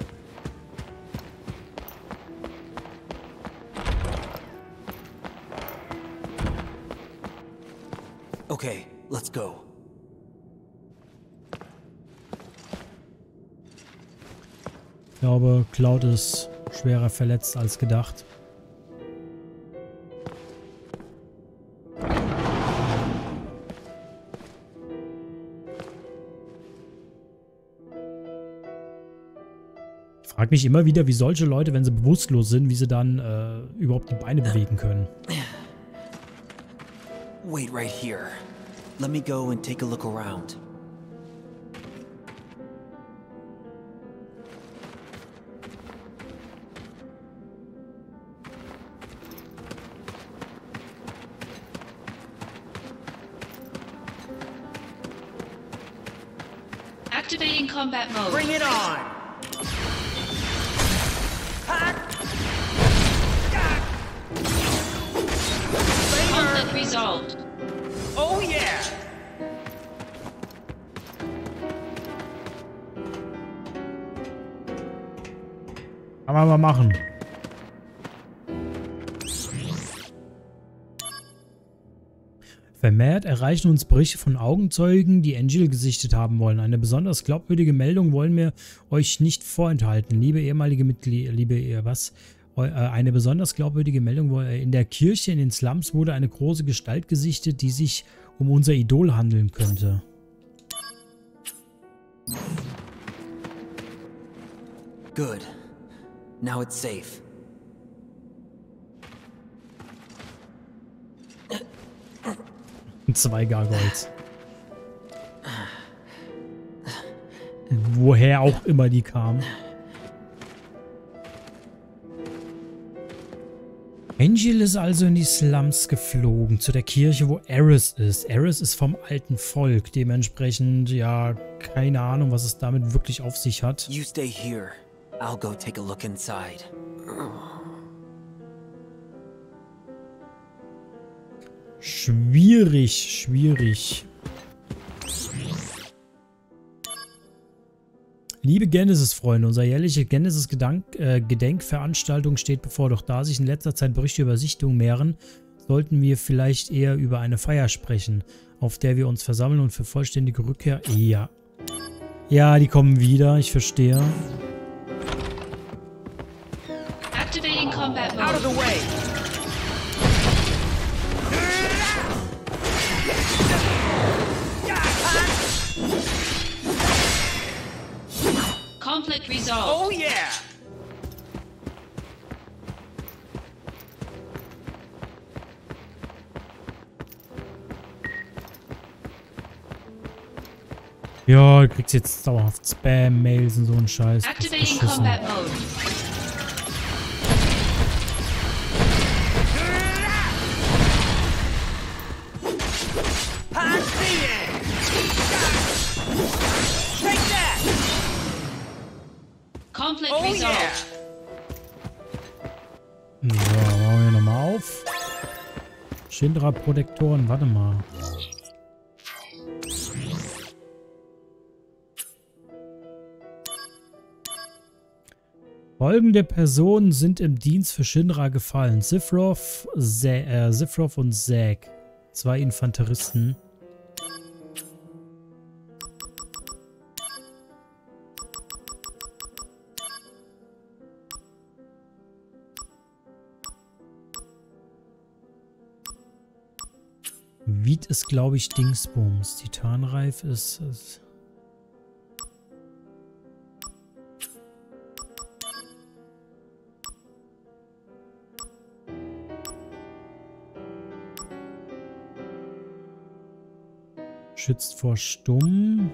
Okay, let's go. Ich glaube, Cloud ist schwerer verletzt als gedacht. Ich frage mich immer wieder, wie solche Leute, wenn sie bewusstlos sind, wie sie dann äh, überhaupt die Beine bewegen können. Wait right here. Let me go and take a look around. Activating combat mode. Bring it on! Conflict resolved. Oh yeah! Kann man mal machen. Vermehrt erreichen uns Berichte von Augenzeugen, die Angel gesichtet haben wollen. Eine besonders glaubwürdige Meldung wollen wir euch nicht vorenthalten. Liebe ehemalige Mitglieder, liebe ihr was? Eine besonders glaubwürdige Meldung. In der Kirche in den Slums wurde eine große Gestalt gesichtet, die sich um unser Idol handeln könnte. Good. Now it's safe. Zwei Gargoyles. Woher auch immer die kamen. Angel ist also in die Slums geflogen, zu der Kirche, wo Aeris ist. Aeris ist vom alten Volk, dementsprechend, ja, keine Ahnung, was es damit wirklich auf sich hat. You stay here. I'll go take a look inside. Schwierig, schwierig. Liebe Genesis-Freunde, unsere jährliche Genesis-Gedenkveranstaltung steht bevor. Doch da sich in letzter Zeit Berichte über Sichtungen mehren, sollten wir vielleicht eher über eine Feier sprechen, auf der wir uns versammeln und für vollständige Rückkehr... Ja. Ja, die kommen wieder, ich verstehe. Activating combat mode. Out of the way! Conflict resolved. Oh yeah! Ja, du kriegst jetzt dauerhaft Spam-Mails und so einen Scheiß. Activating combat mode. Conflict Oh resolved. yeah! So, machen wir nochmal auf. Shinra-Protektoren, warte mal. Folgende Personen sind im Dienst für Shinra gefallen. Sephiroth, äh, Sephiroth und Zack. Zwei Infanteristen. Wied ist, glaube ich, Dingsbums. Titanreif ist... ist schützt vor Stumm.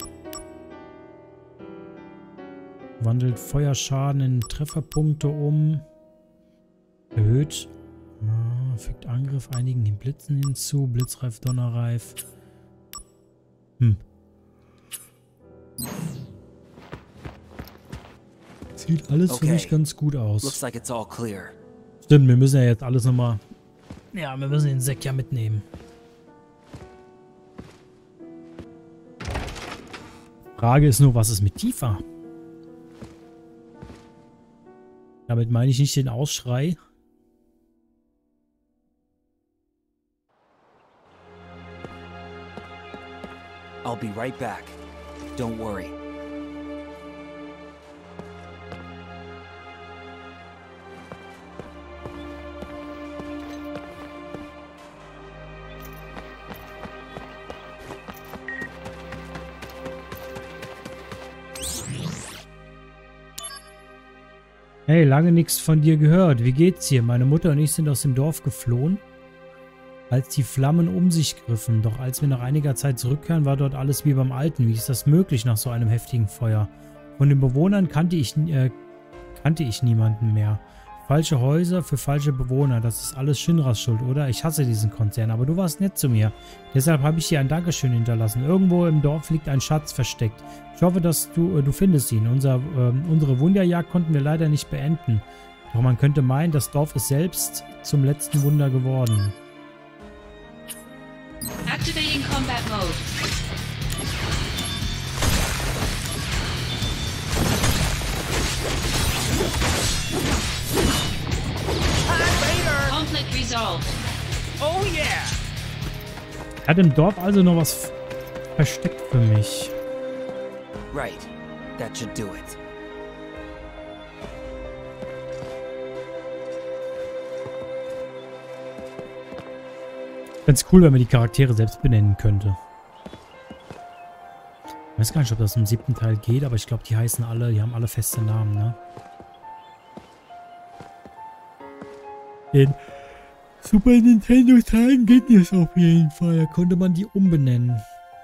Wandelt Feuerschaden in Trefferpunkte um. Erhöht. Ah, fügt Angriff einigen den Blitzen hinzu. Blitzreif, Donnerreif. Hm. Sieht alles Okay. für mich ganz gut aus. Looks like it's all clear. Stimmt, wir müssen ja jetzt alles nochmal... Ja, wir müssen den Zack ja mitnehmen. Frage ist nur, was ist mit Tifa? Damit meine ich nicht den Ausschrei. I'll be right back. Don't worry. Hey, lange nichts von dir gehört. Wie geht's dir? Meine Mutter und ich sind aus dem Dorf geflohen, als die Flammen um sich griffen. Doch als wir nach einiger Zeit zurückkehren, war dort alles wie beim Alten. Wie ist das möglich nach so einem heftigen Feuer? Von den Bewohnern kannte ich, äh, kannte ich niemanden mehr. Falsche Häuser für falsche Bewohner. Das ist alles Shinras Schuld, oder? Ich hasse diesen Konzern, aber du warst nett zu mir. Deshalb habe ich dir ein Dankeschön hinterlassen. Irgendwo im Dorf liegt ein Schatz versteckt. Ich hoffe, dass du, äh, du findest ihn. Unser, äh, unsere Wunderjagd konnten wir leider nicht beenden. Doch man könnte meinen, das Dorf ist selbst zum letzten Wunder geworden. Activating combat mode. Conflict resolved. Oh yeah! Hat im Dorf also noch was versteckt für mich. Right. That should do it. Ich fände es cool, wenn man die Charaktere selbst benennen könnte. Ich weiß gar nicht, ob das im siebten Teil geht, aber ich glaube, die heißen alle, die haben alle feste Namen, ne? Den Super Nintendo-Teilen geht es auf jeden Fall. Da konnte man die umbenennen.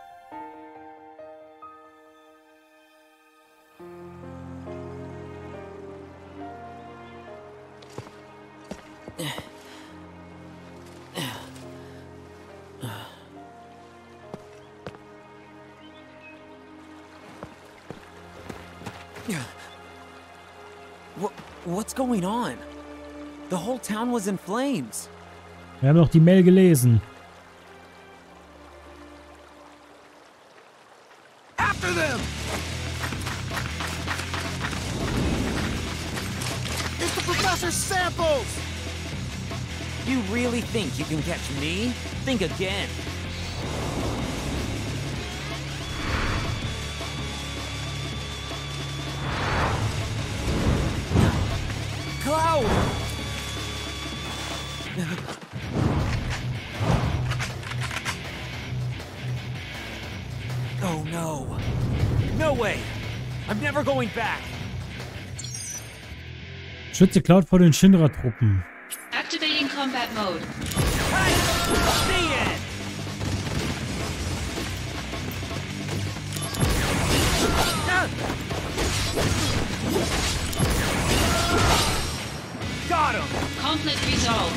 What's going on? The whole town was in flames. Wir haben noch die Mail gelesen. After them! It's the professor's samples! You really think you can catch me? Think again. Cloud! Oh no. No way. I'm never going back. Schütze Cloud vor den Shinra-Truppen. Activating combat mode. Hey! The end! Got him! Conflict resolved.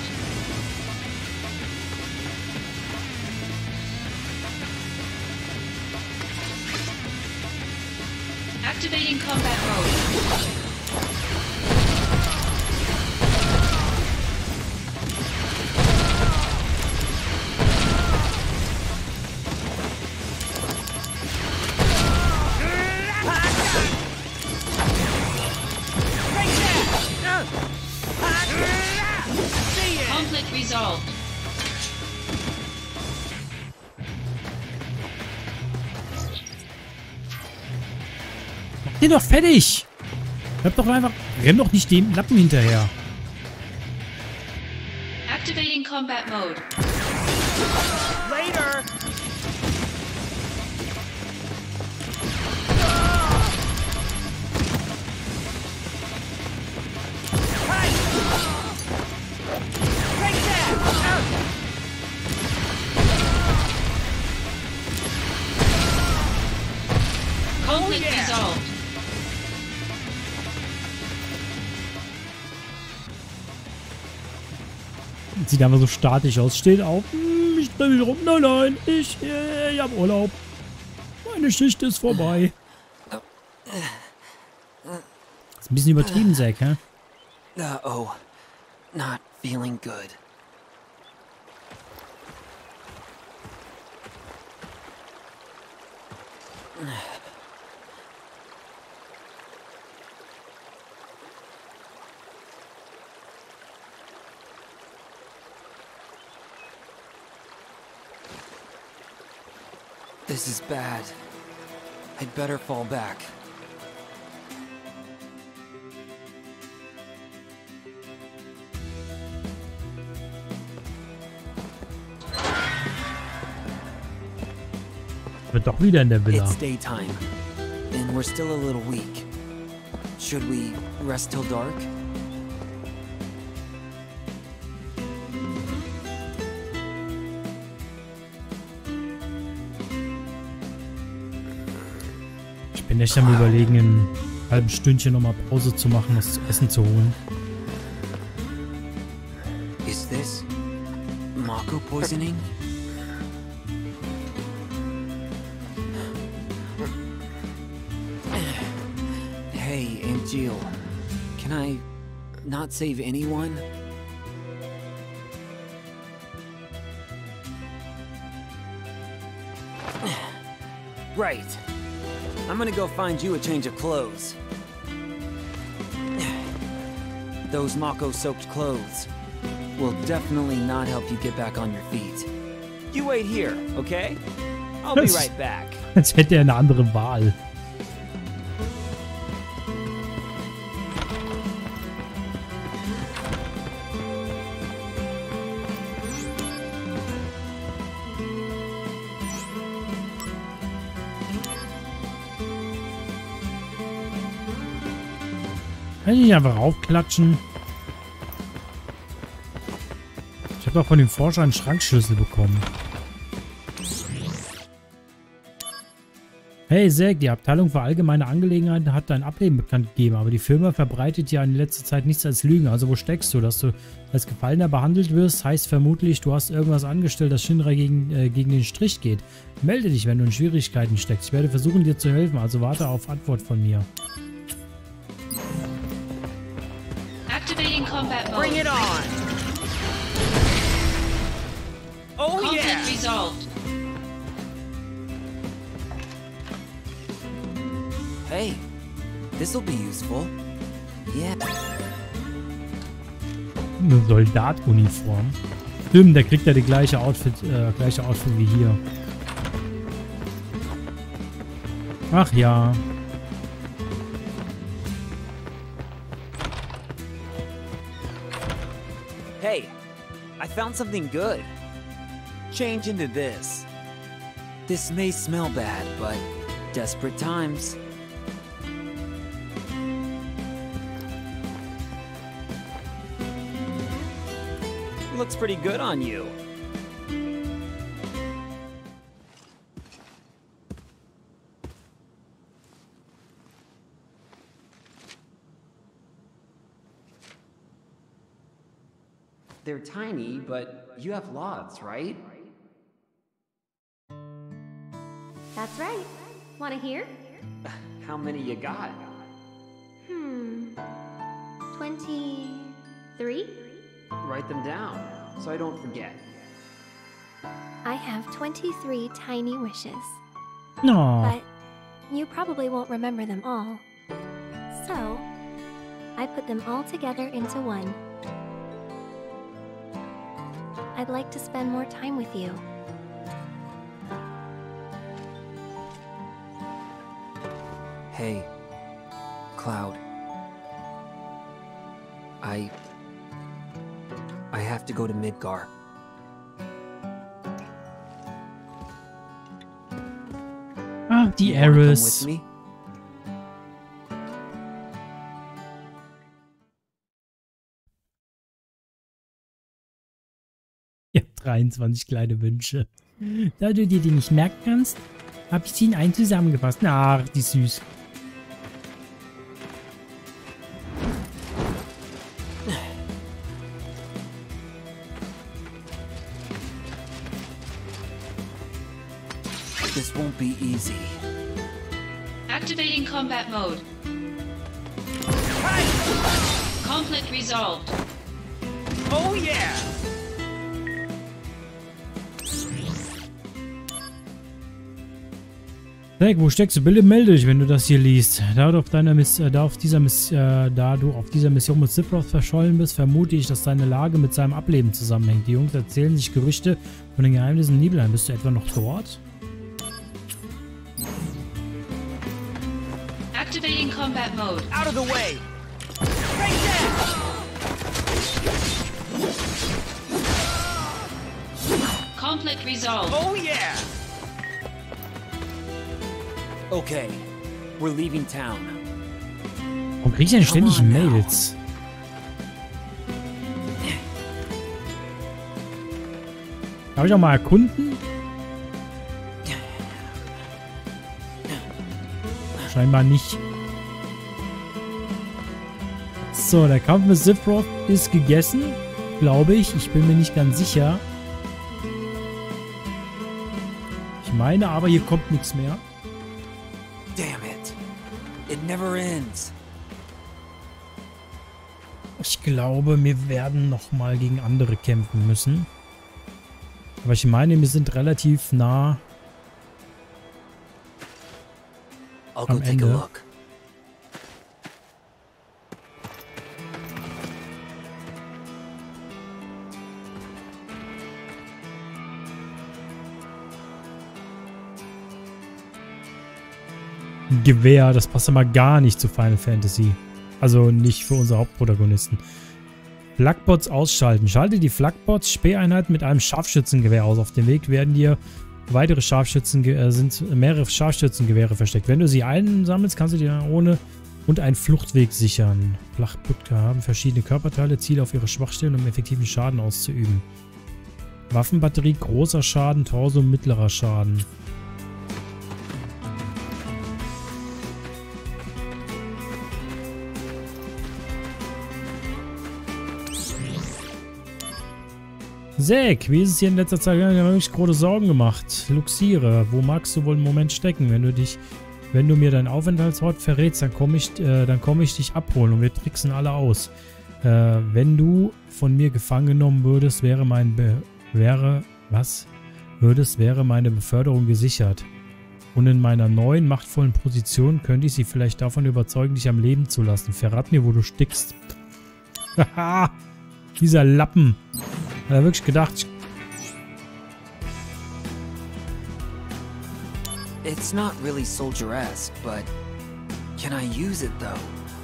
Activating combat mode. Conflict resolved. Mach den doch fertig! Bleib doch einfach. Renn doch nicht dem Lappen hinterher. Activating combat mode. Later! Conflict resolved. Sieht einfach so statisch aus. Steht auf. Hm, ich drehe mich rum. Nein, nein. Ich, äh, ich hab Urlaub. Meine Schicht ist vorbei. Ist ein bisschen übertrieben, Zack, hä? Uh-oh. Not feeling good. This is bad. I'd better fall back. Wird doch wieder in der Villa. It's daytime, and we're still a little weak. Should we rest till dark? Ich bin echt am Überlegen, in einem halben Stündchen nochmal Pause zu machen, was zu essen zu holen. Is this Mako poisoning? Hey, Aunt Jill, can I not save anyone? Right. I'm gonna go find you a change of clothes. Those Mako-soaked clothes will definitely not help you get back on your feet. You wait here, okay? I'll be right back. Als hätte er eine andere Wahl. Kann ich nicht einfach raufklatschen? Ich habe doch von dem Forscher einen Schrankschlüssel bekommen. Hey Zack, die Abteilung für allgemeine Angelegenheiten hat dein Ableben bekannt gegeben, aber die Firma verbreitet ja in letzter Zeit nichts als Lügen. Also wo steckst du? Dass du als Gefallener behandelt wirst, heißt vermutlich, du hast irgendwas angestellt, das Shinra gegen, äh, gegen den Strich geht. Melde dich, wenn du in Schwierigkeiten steckst. Ich werde versuchen, dir zu helfen, also warte auf Antwort von mir. Activating combat mode. Bring it on! Oh Conflict yeah! resolved. Hey, this'll be useful. Yeah. Eine Soldatuniform. Stimmt, der kriegt ja die gleiche Outfit, äh, gleiche Outfit wie hier. Ach ja. Hey, I found something good. Change into this. This may smell bad, but desperate times. Looks pretty good on you. They're tiny, but you have lots, right? That's right. Wanna hear? How many you got? Hmm. twenty-three? Write them down, so I don't forget. I have twenty-three tiny wishes. No. But you probably won't remember them all. So, I put them all together into one. I'd like to spend more time with you. Hey, Cloud. I... I have to go to Midgar. Ah, die You wanna come Eris. with me? Ich habe dreiundzwanzig kleine Wünsche. Da du dir die nicht merken kannst, habe ich sie in einen zusammengefasst. Ach, die ist süß. This won't be easy. Activating combat mode. Conflict resolved. Oh yeah! Zack, wo steckst du? Bitte melde dich, wenn du das hier liest. Da du auf, deiner Miss äh, da auf dieser Miss äh, da du auf dieser Mission mit Sephiroth verschollen bist, vermute ich, dass deine Lage mit seinem Ableben zusammenhängt. Die Jungs erzählen sich Gerüchte von den Geheimnissen Nibelheim. Bist du etwa noch dort? Activating combat mode. Out of the way! Right there! Conflict resolved. Oh yeah! Okay, we're leaving town. Warum krieg ich denn ständig Mails? Darf ich auch mal erkunden? Scheinbar nicht. So, der Kampf mit Sephiroth ist gegessen, glaube ich. Ich bin mir nicht ganz sicher. Ich meine aber, hier kommt nichts mehr. Damn it. It never ends. Ich glaube, wir werden nochmal gegen andere kämpfen müssen. Aber ich meine, wir sind relativ nah I'll go am take a Ende. look. Ein Gewehr, das passt aber gar nicht zu Final Fantasy. Also nicht für unsere Hauptprotagonisten. Flakbots ausschalten. Schalte die Flakbots Späheinheiten mit einem Scharfschützengewehr aus. Auf dem Weg werden dir weitere Scharfschützen äh, sind mehrere Scharfschützengewehre versteckt. Wenn du sie einsammelst, kannst du dir ohne und einen Fluchtweg sichern. Flakbots haben verschiedene Körperteile, Ziele auf ihre Schwachstellen, um effektiven Schaden auszuüben. Waffenbatterie, großer Schaden, Torso, mittlerer Schaden. Zack, wie ist es hier in letzter Zeit? Ich habe mir große Sorgen gemacht. Luxiere, wo magst du wohl im Moment stecken? Wenn du dich, wenn du mir deinen Aufenthaltsort verrätst, dann komme ich, äh, dann komme ich dich abholen und wir tricksen alle aus. Äh, wenn du von mir gefangen genommen würdest, wäre mein Be wäre was? Würdest, wäre meine Beförderung gesichert. Und in meiner neuen machtvollen Position könnte ich sie vielleicht davon überzeugen, dich am Leben zu lassen. Verrat mir, wo du stickst. Haha, dieser Lappen. Hat er wirklich gedacht. It's not really soldier-esque, but can I use it though?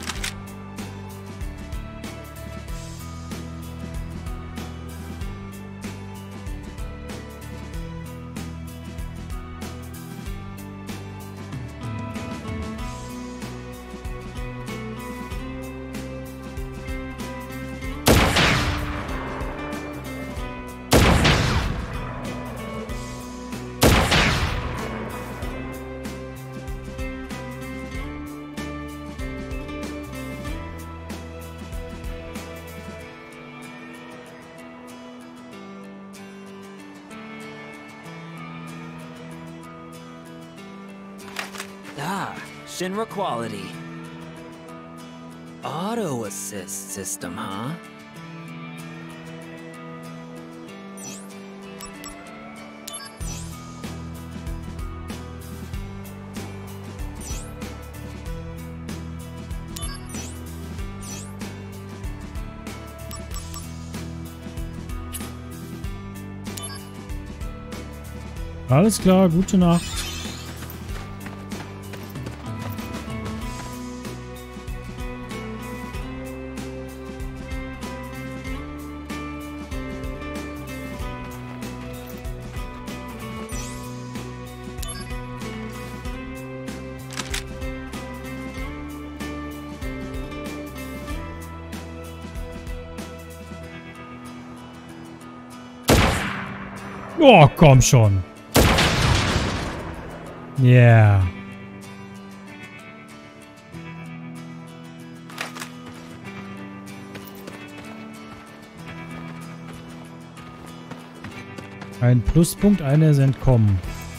Ah, Shinra quality. Auto assist system, huh? Alles klar, gute Nacht. Oh, komm schon. Yeah. Ein Pluspunkt, einer ist entkommen.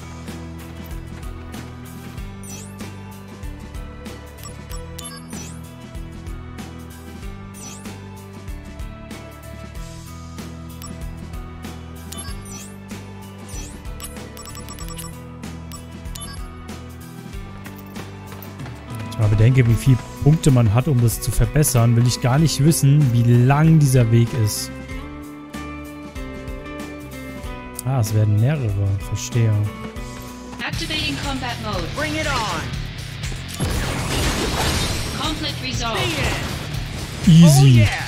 Ich bedenke, wie viele Punkte man hat, um das zu verbessern, will ich gar nicht wissen, wie lang dieser Weg ist. Ah, es werden mehrere. Verstehe. Activating combat mode. Bring it on. Conflict resolved. Easy. Oh yeah.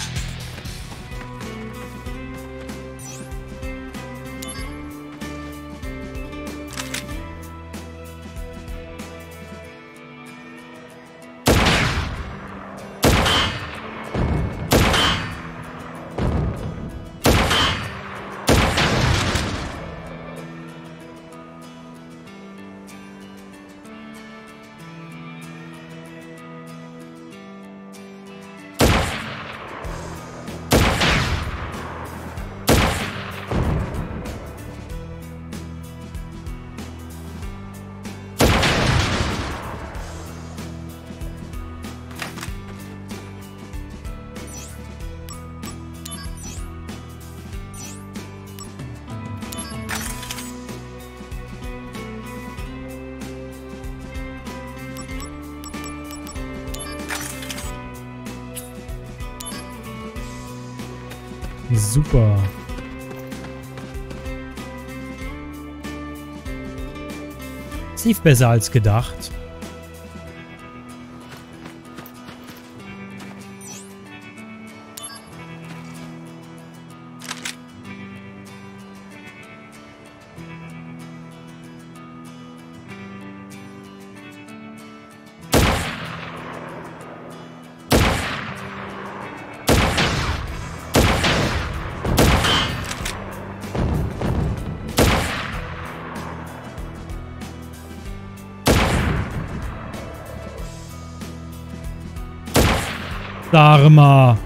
Super. Es lief besser als gedacht. Dharma.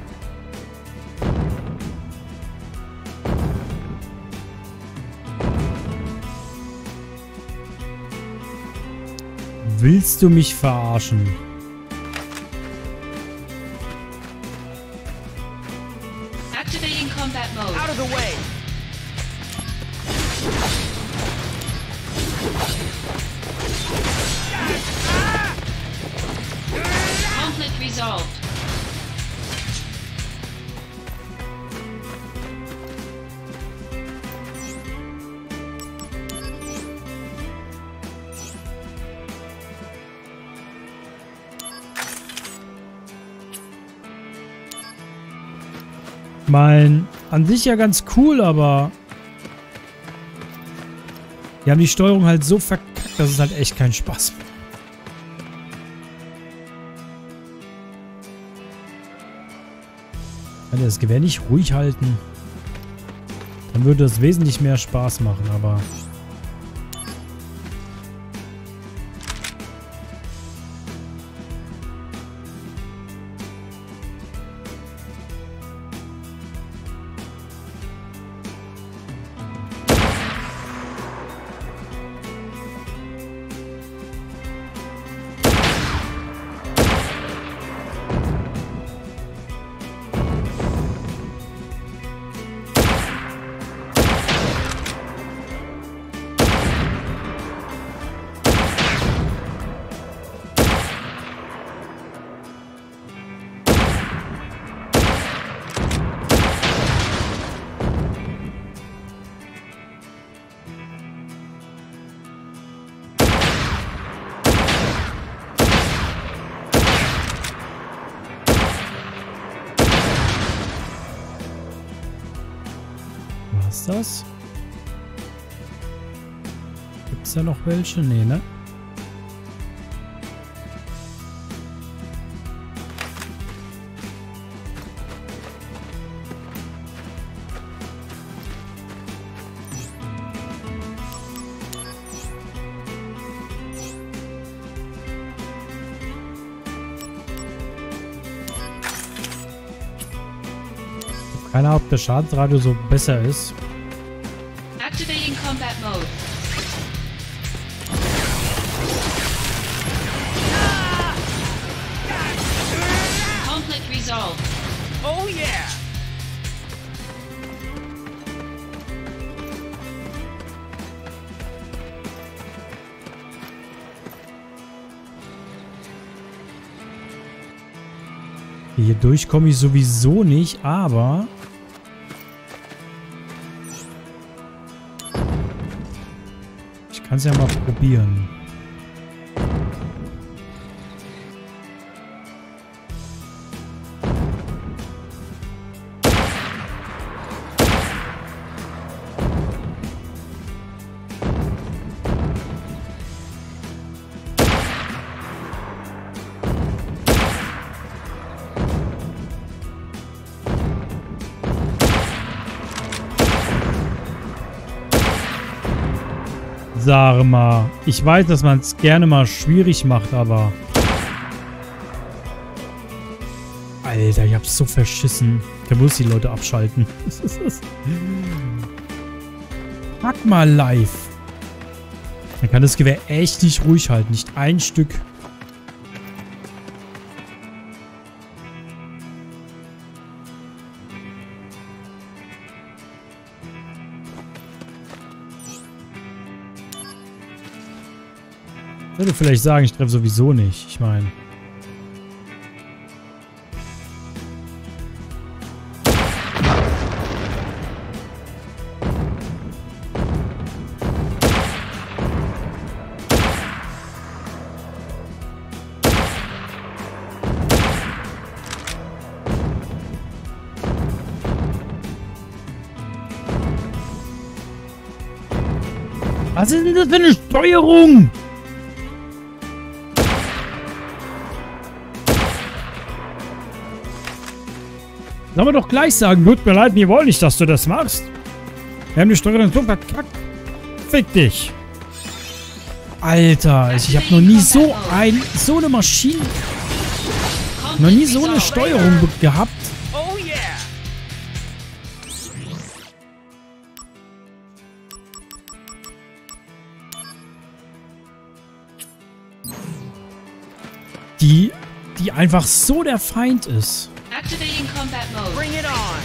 Willst du mich verarschen? Activating combat mode. Out of the way. Conflict resolved. Mein, an sich ja ganz cool, aber die haben die Steuerung halt so verkackt, dass es halt echt keinen Spaß macht. Kann das Gewehr nicht ruhig halten? Dann würde es wesentlich mehr Spaß machen, aber... Was ist das? Gibt's da noch welche? Nee, ne? Keine Ahnung, ob der Schadensradio so besser ist. Activating combat mode. Conflict resolved. Oh yeah. Hier durch komme ich sowieso nicht, aber... Ich Kannst ja mal probieren. Sag mal, ich weiß, dass man es gerne mal schwierig macht, aber... Alter, ich hab's so verschissen. Ich muss die Leute abschalten. Pack mal live. Man kann das Gewehr echt nicht ruhig halten. Nicht ein Stück. Ich würde vielleicht sagen, ich treffe sowieso nicht. Ich meine... Was ist denn das für eine Steuerung? Soll man doch gleich sagen, tut mir leid, wir wollen nicht, dass du das machst. Wir haben die Steuerung so verkackt. Fick dich. Alter, ich habe noch nie so ein, so eine Maschine, noch nie so eine Steuerung gehabt. Die, die einfach so der Feind ist. Activating combat mode. Bring it on.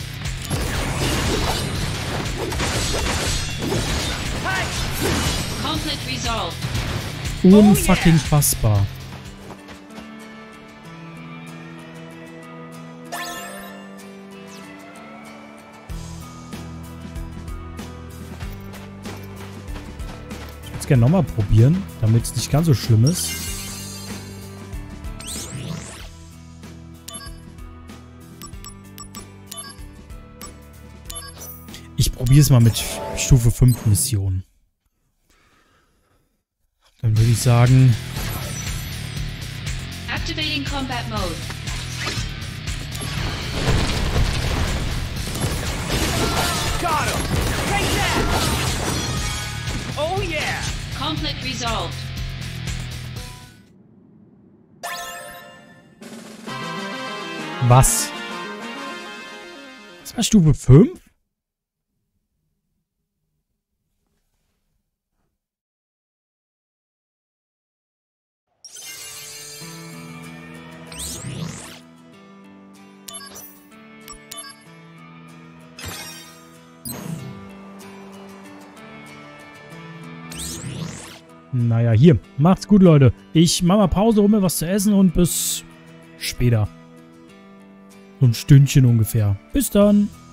Conflict resolved. Unfucking fassbar. Ich würde es gerne nochmal probieren, damit es nicht ganz so schlimm ist. Ich probiere es mal mit Stufe fünf Mission. Dann würde ich sagen... Activating combat mode. Got him. Take that. Oh yeah. Conflict resolved. Was? Das war Stufe fünf? Naja, hier. Macht's gut, Leute. Ich mache mal Pause, hol mir was zu essen und bis später. So ein Stündchen ungefähr. Bis dann.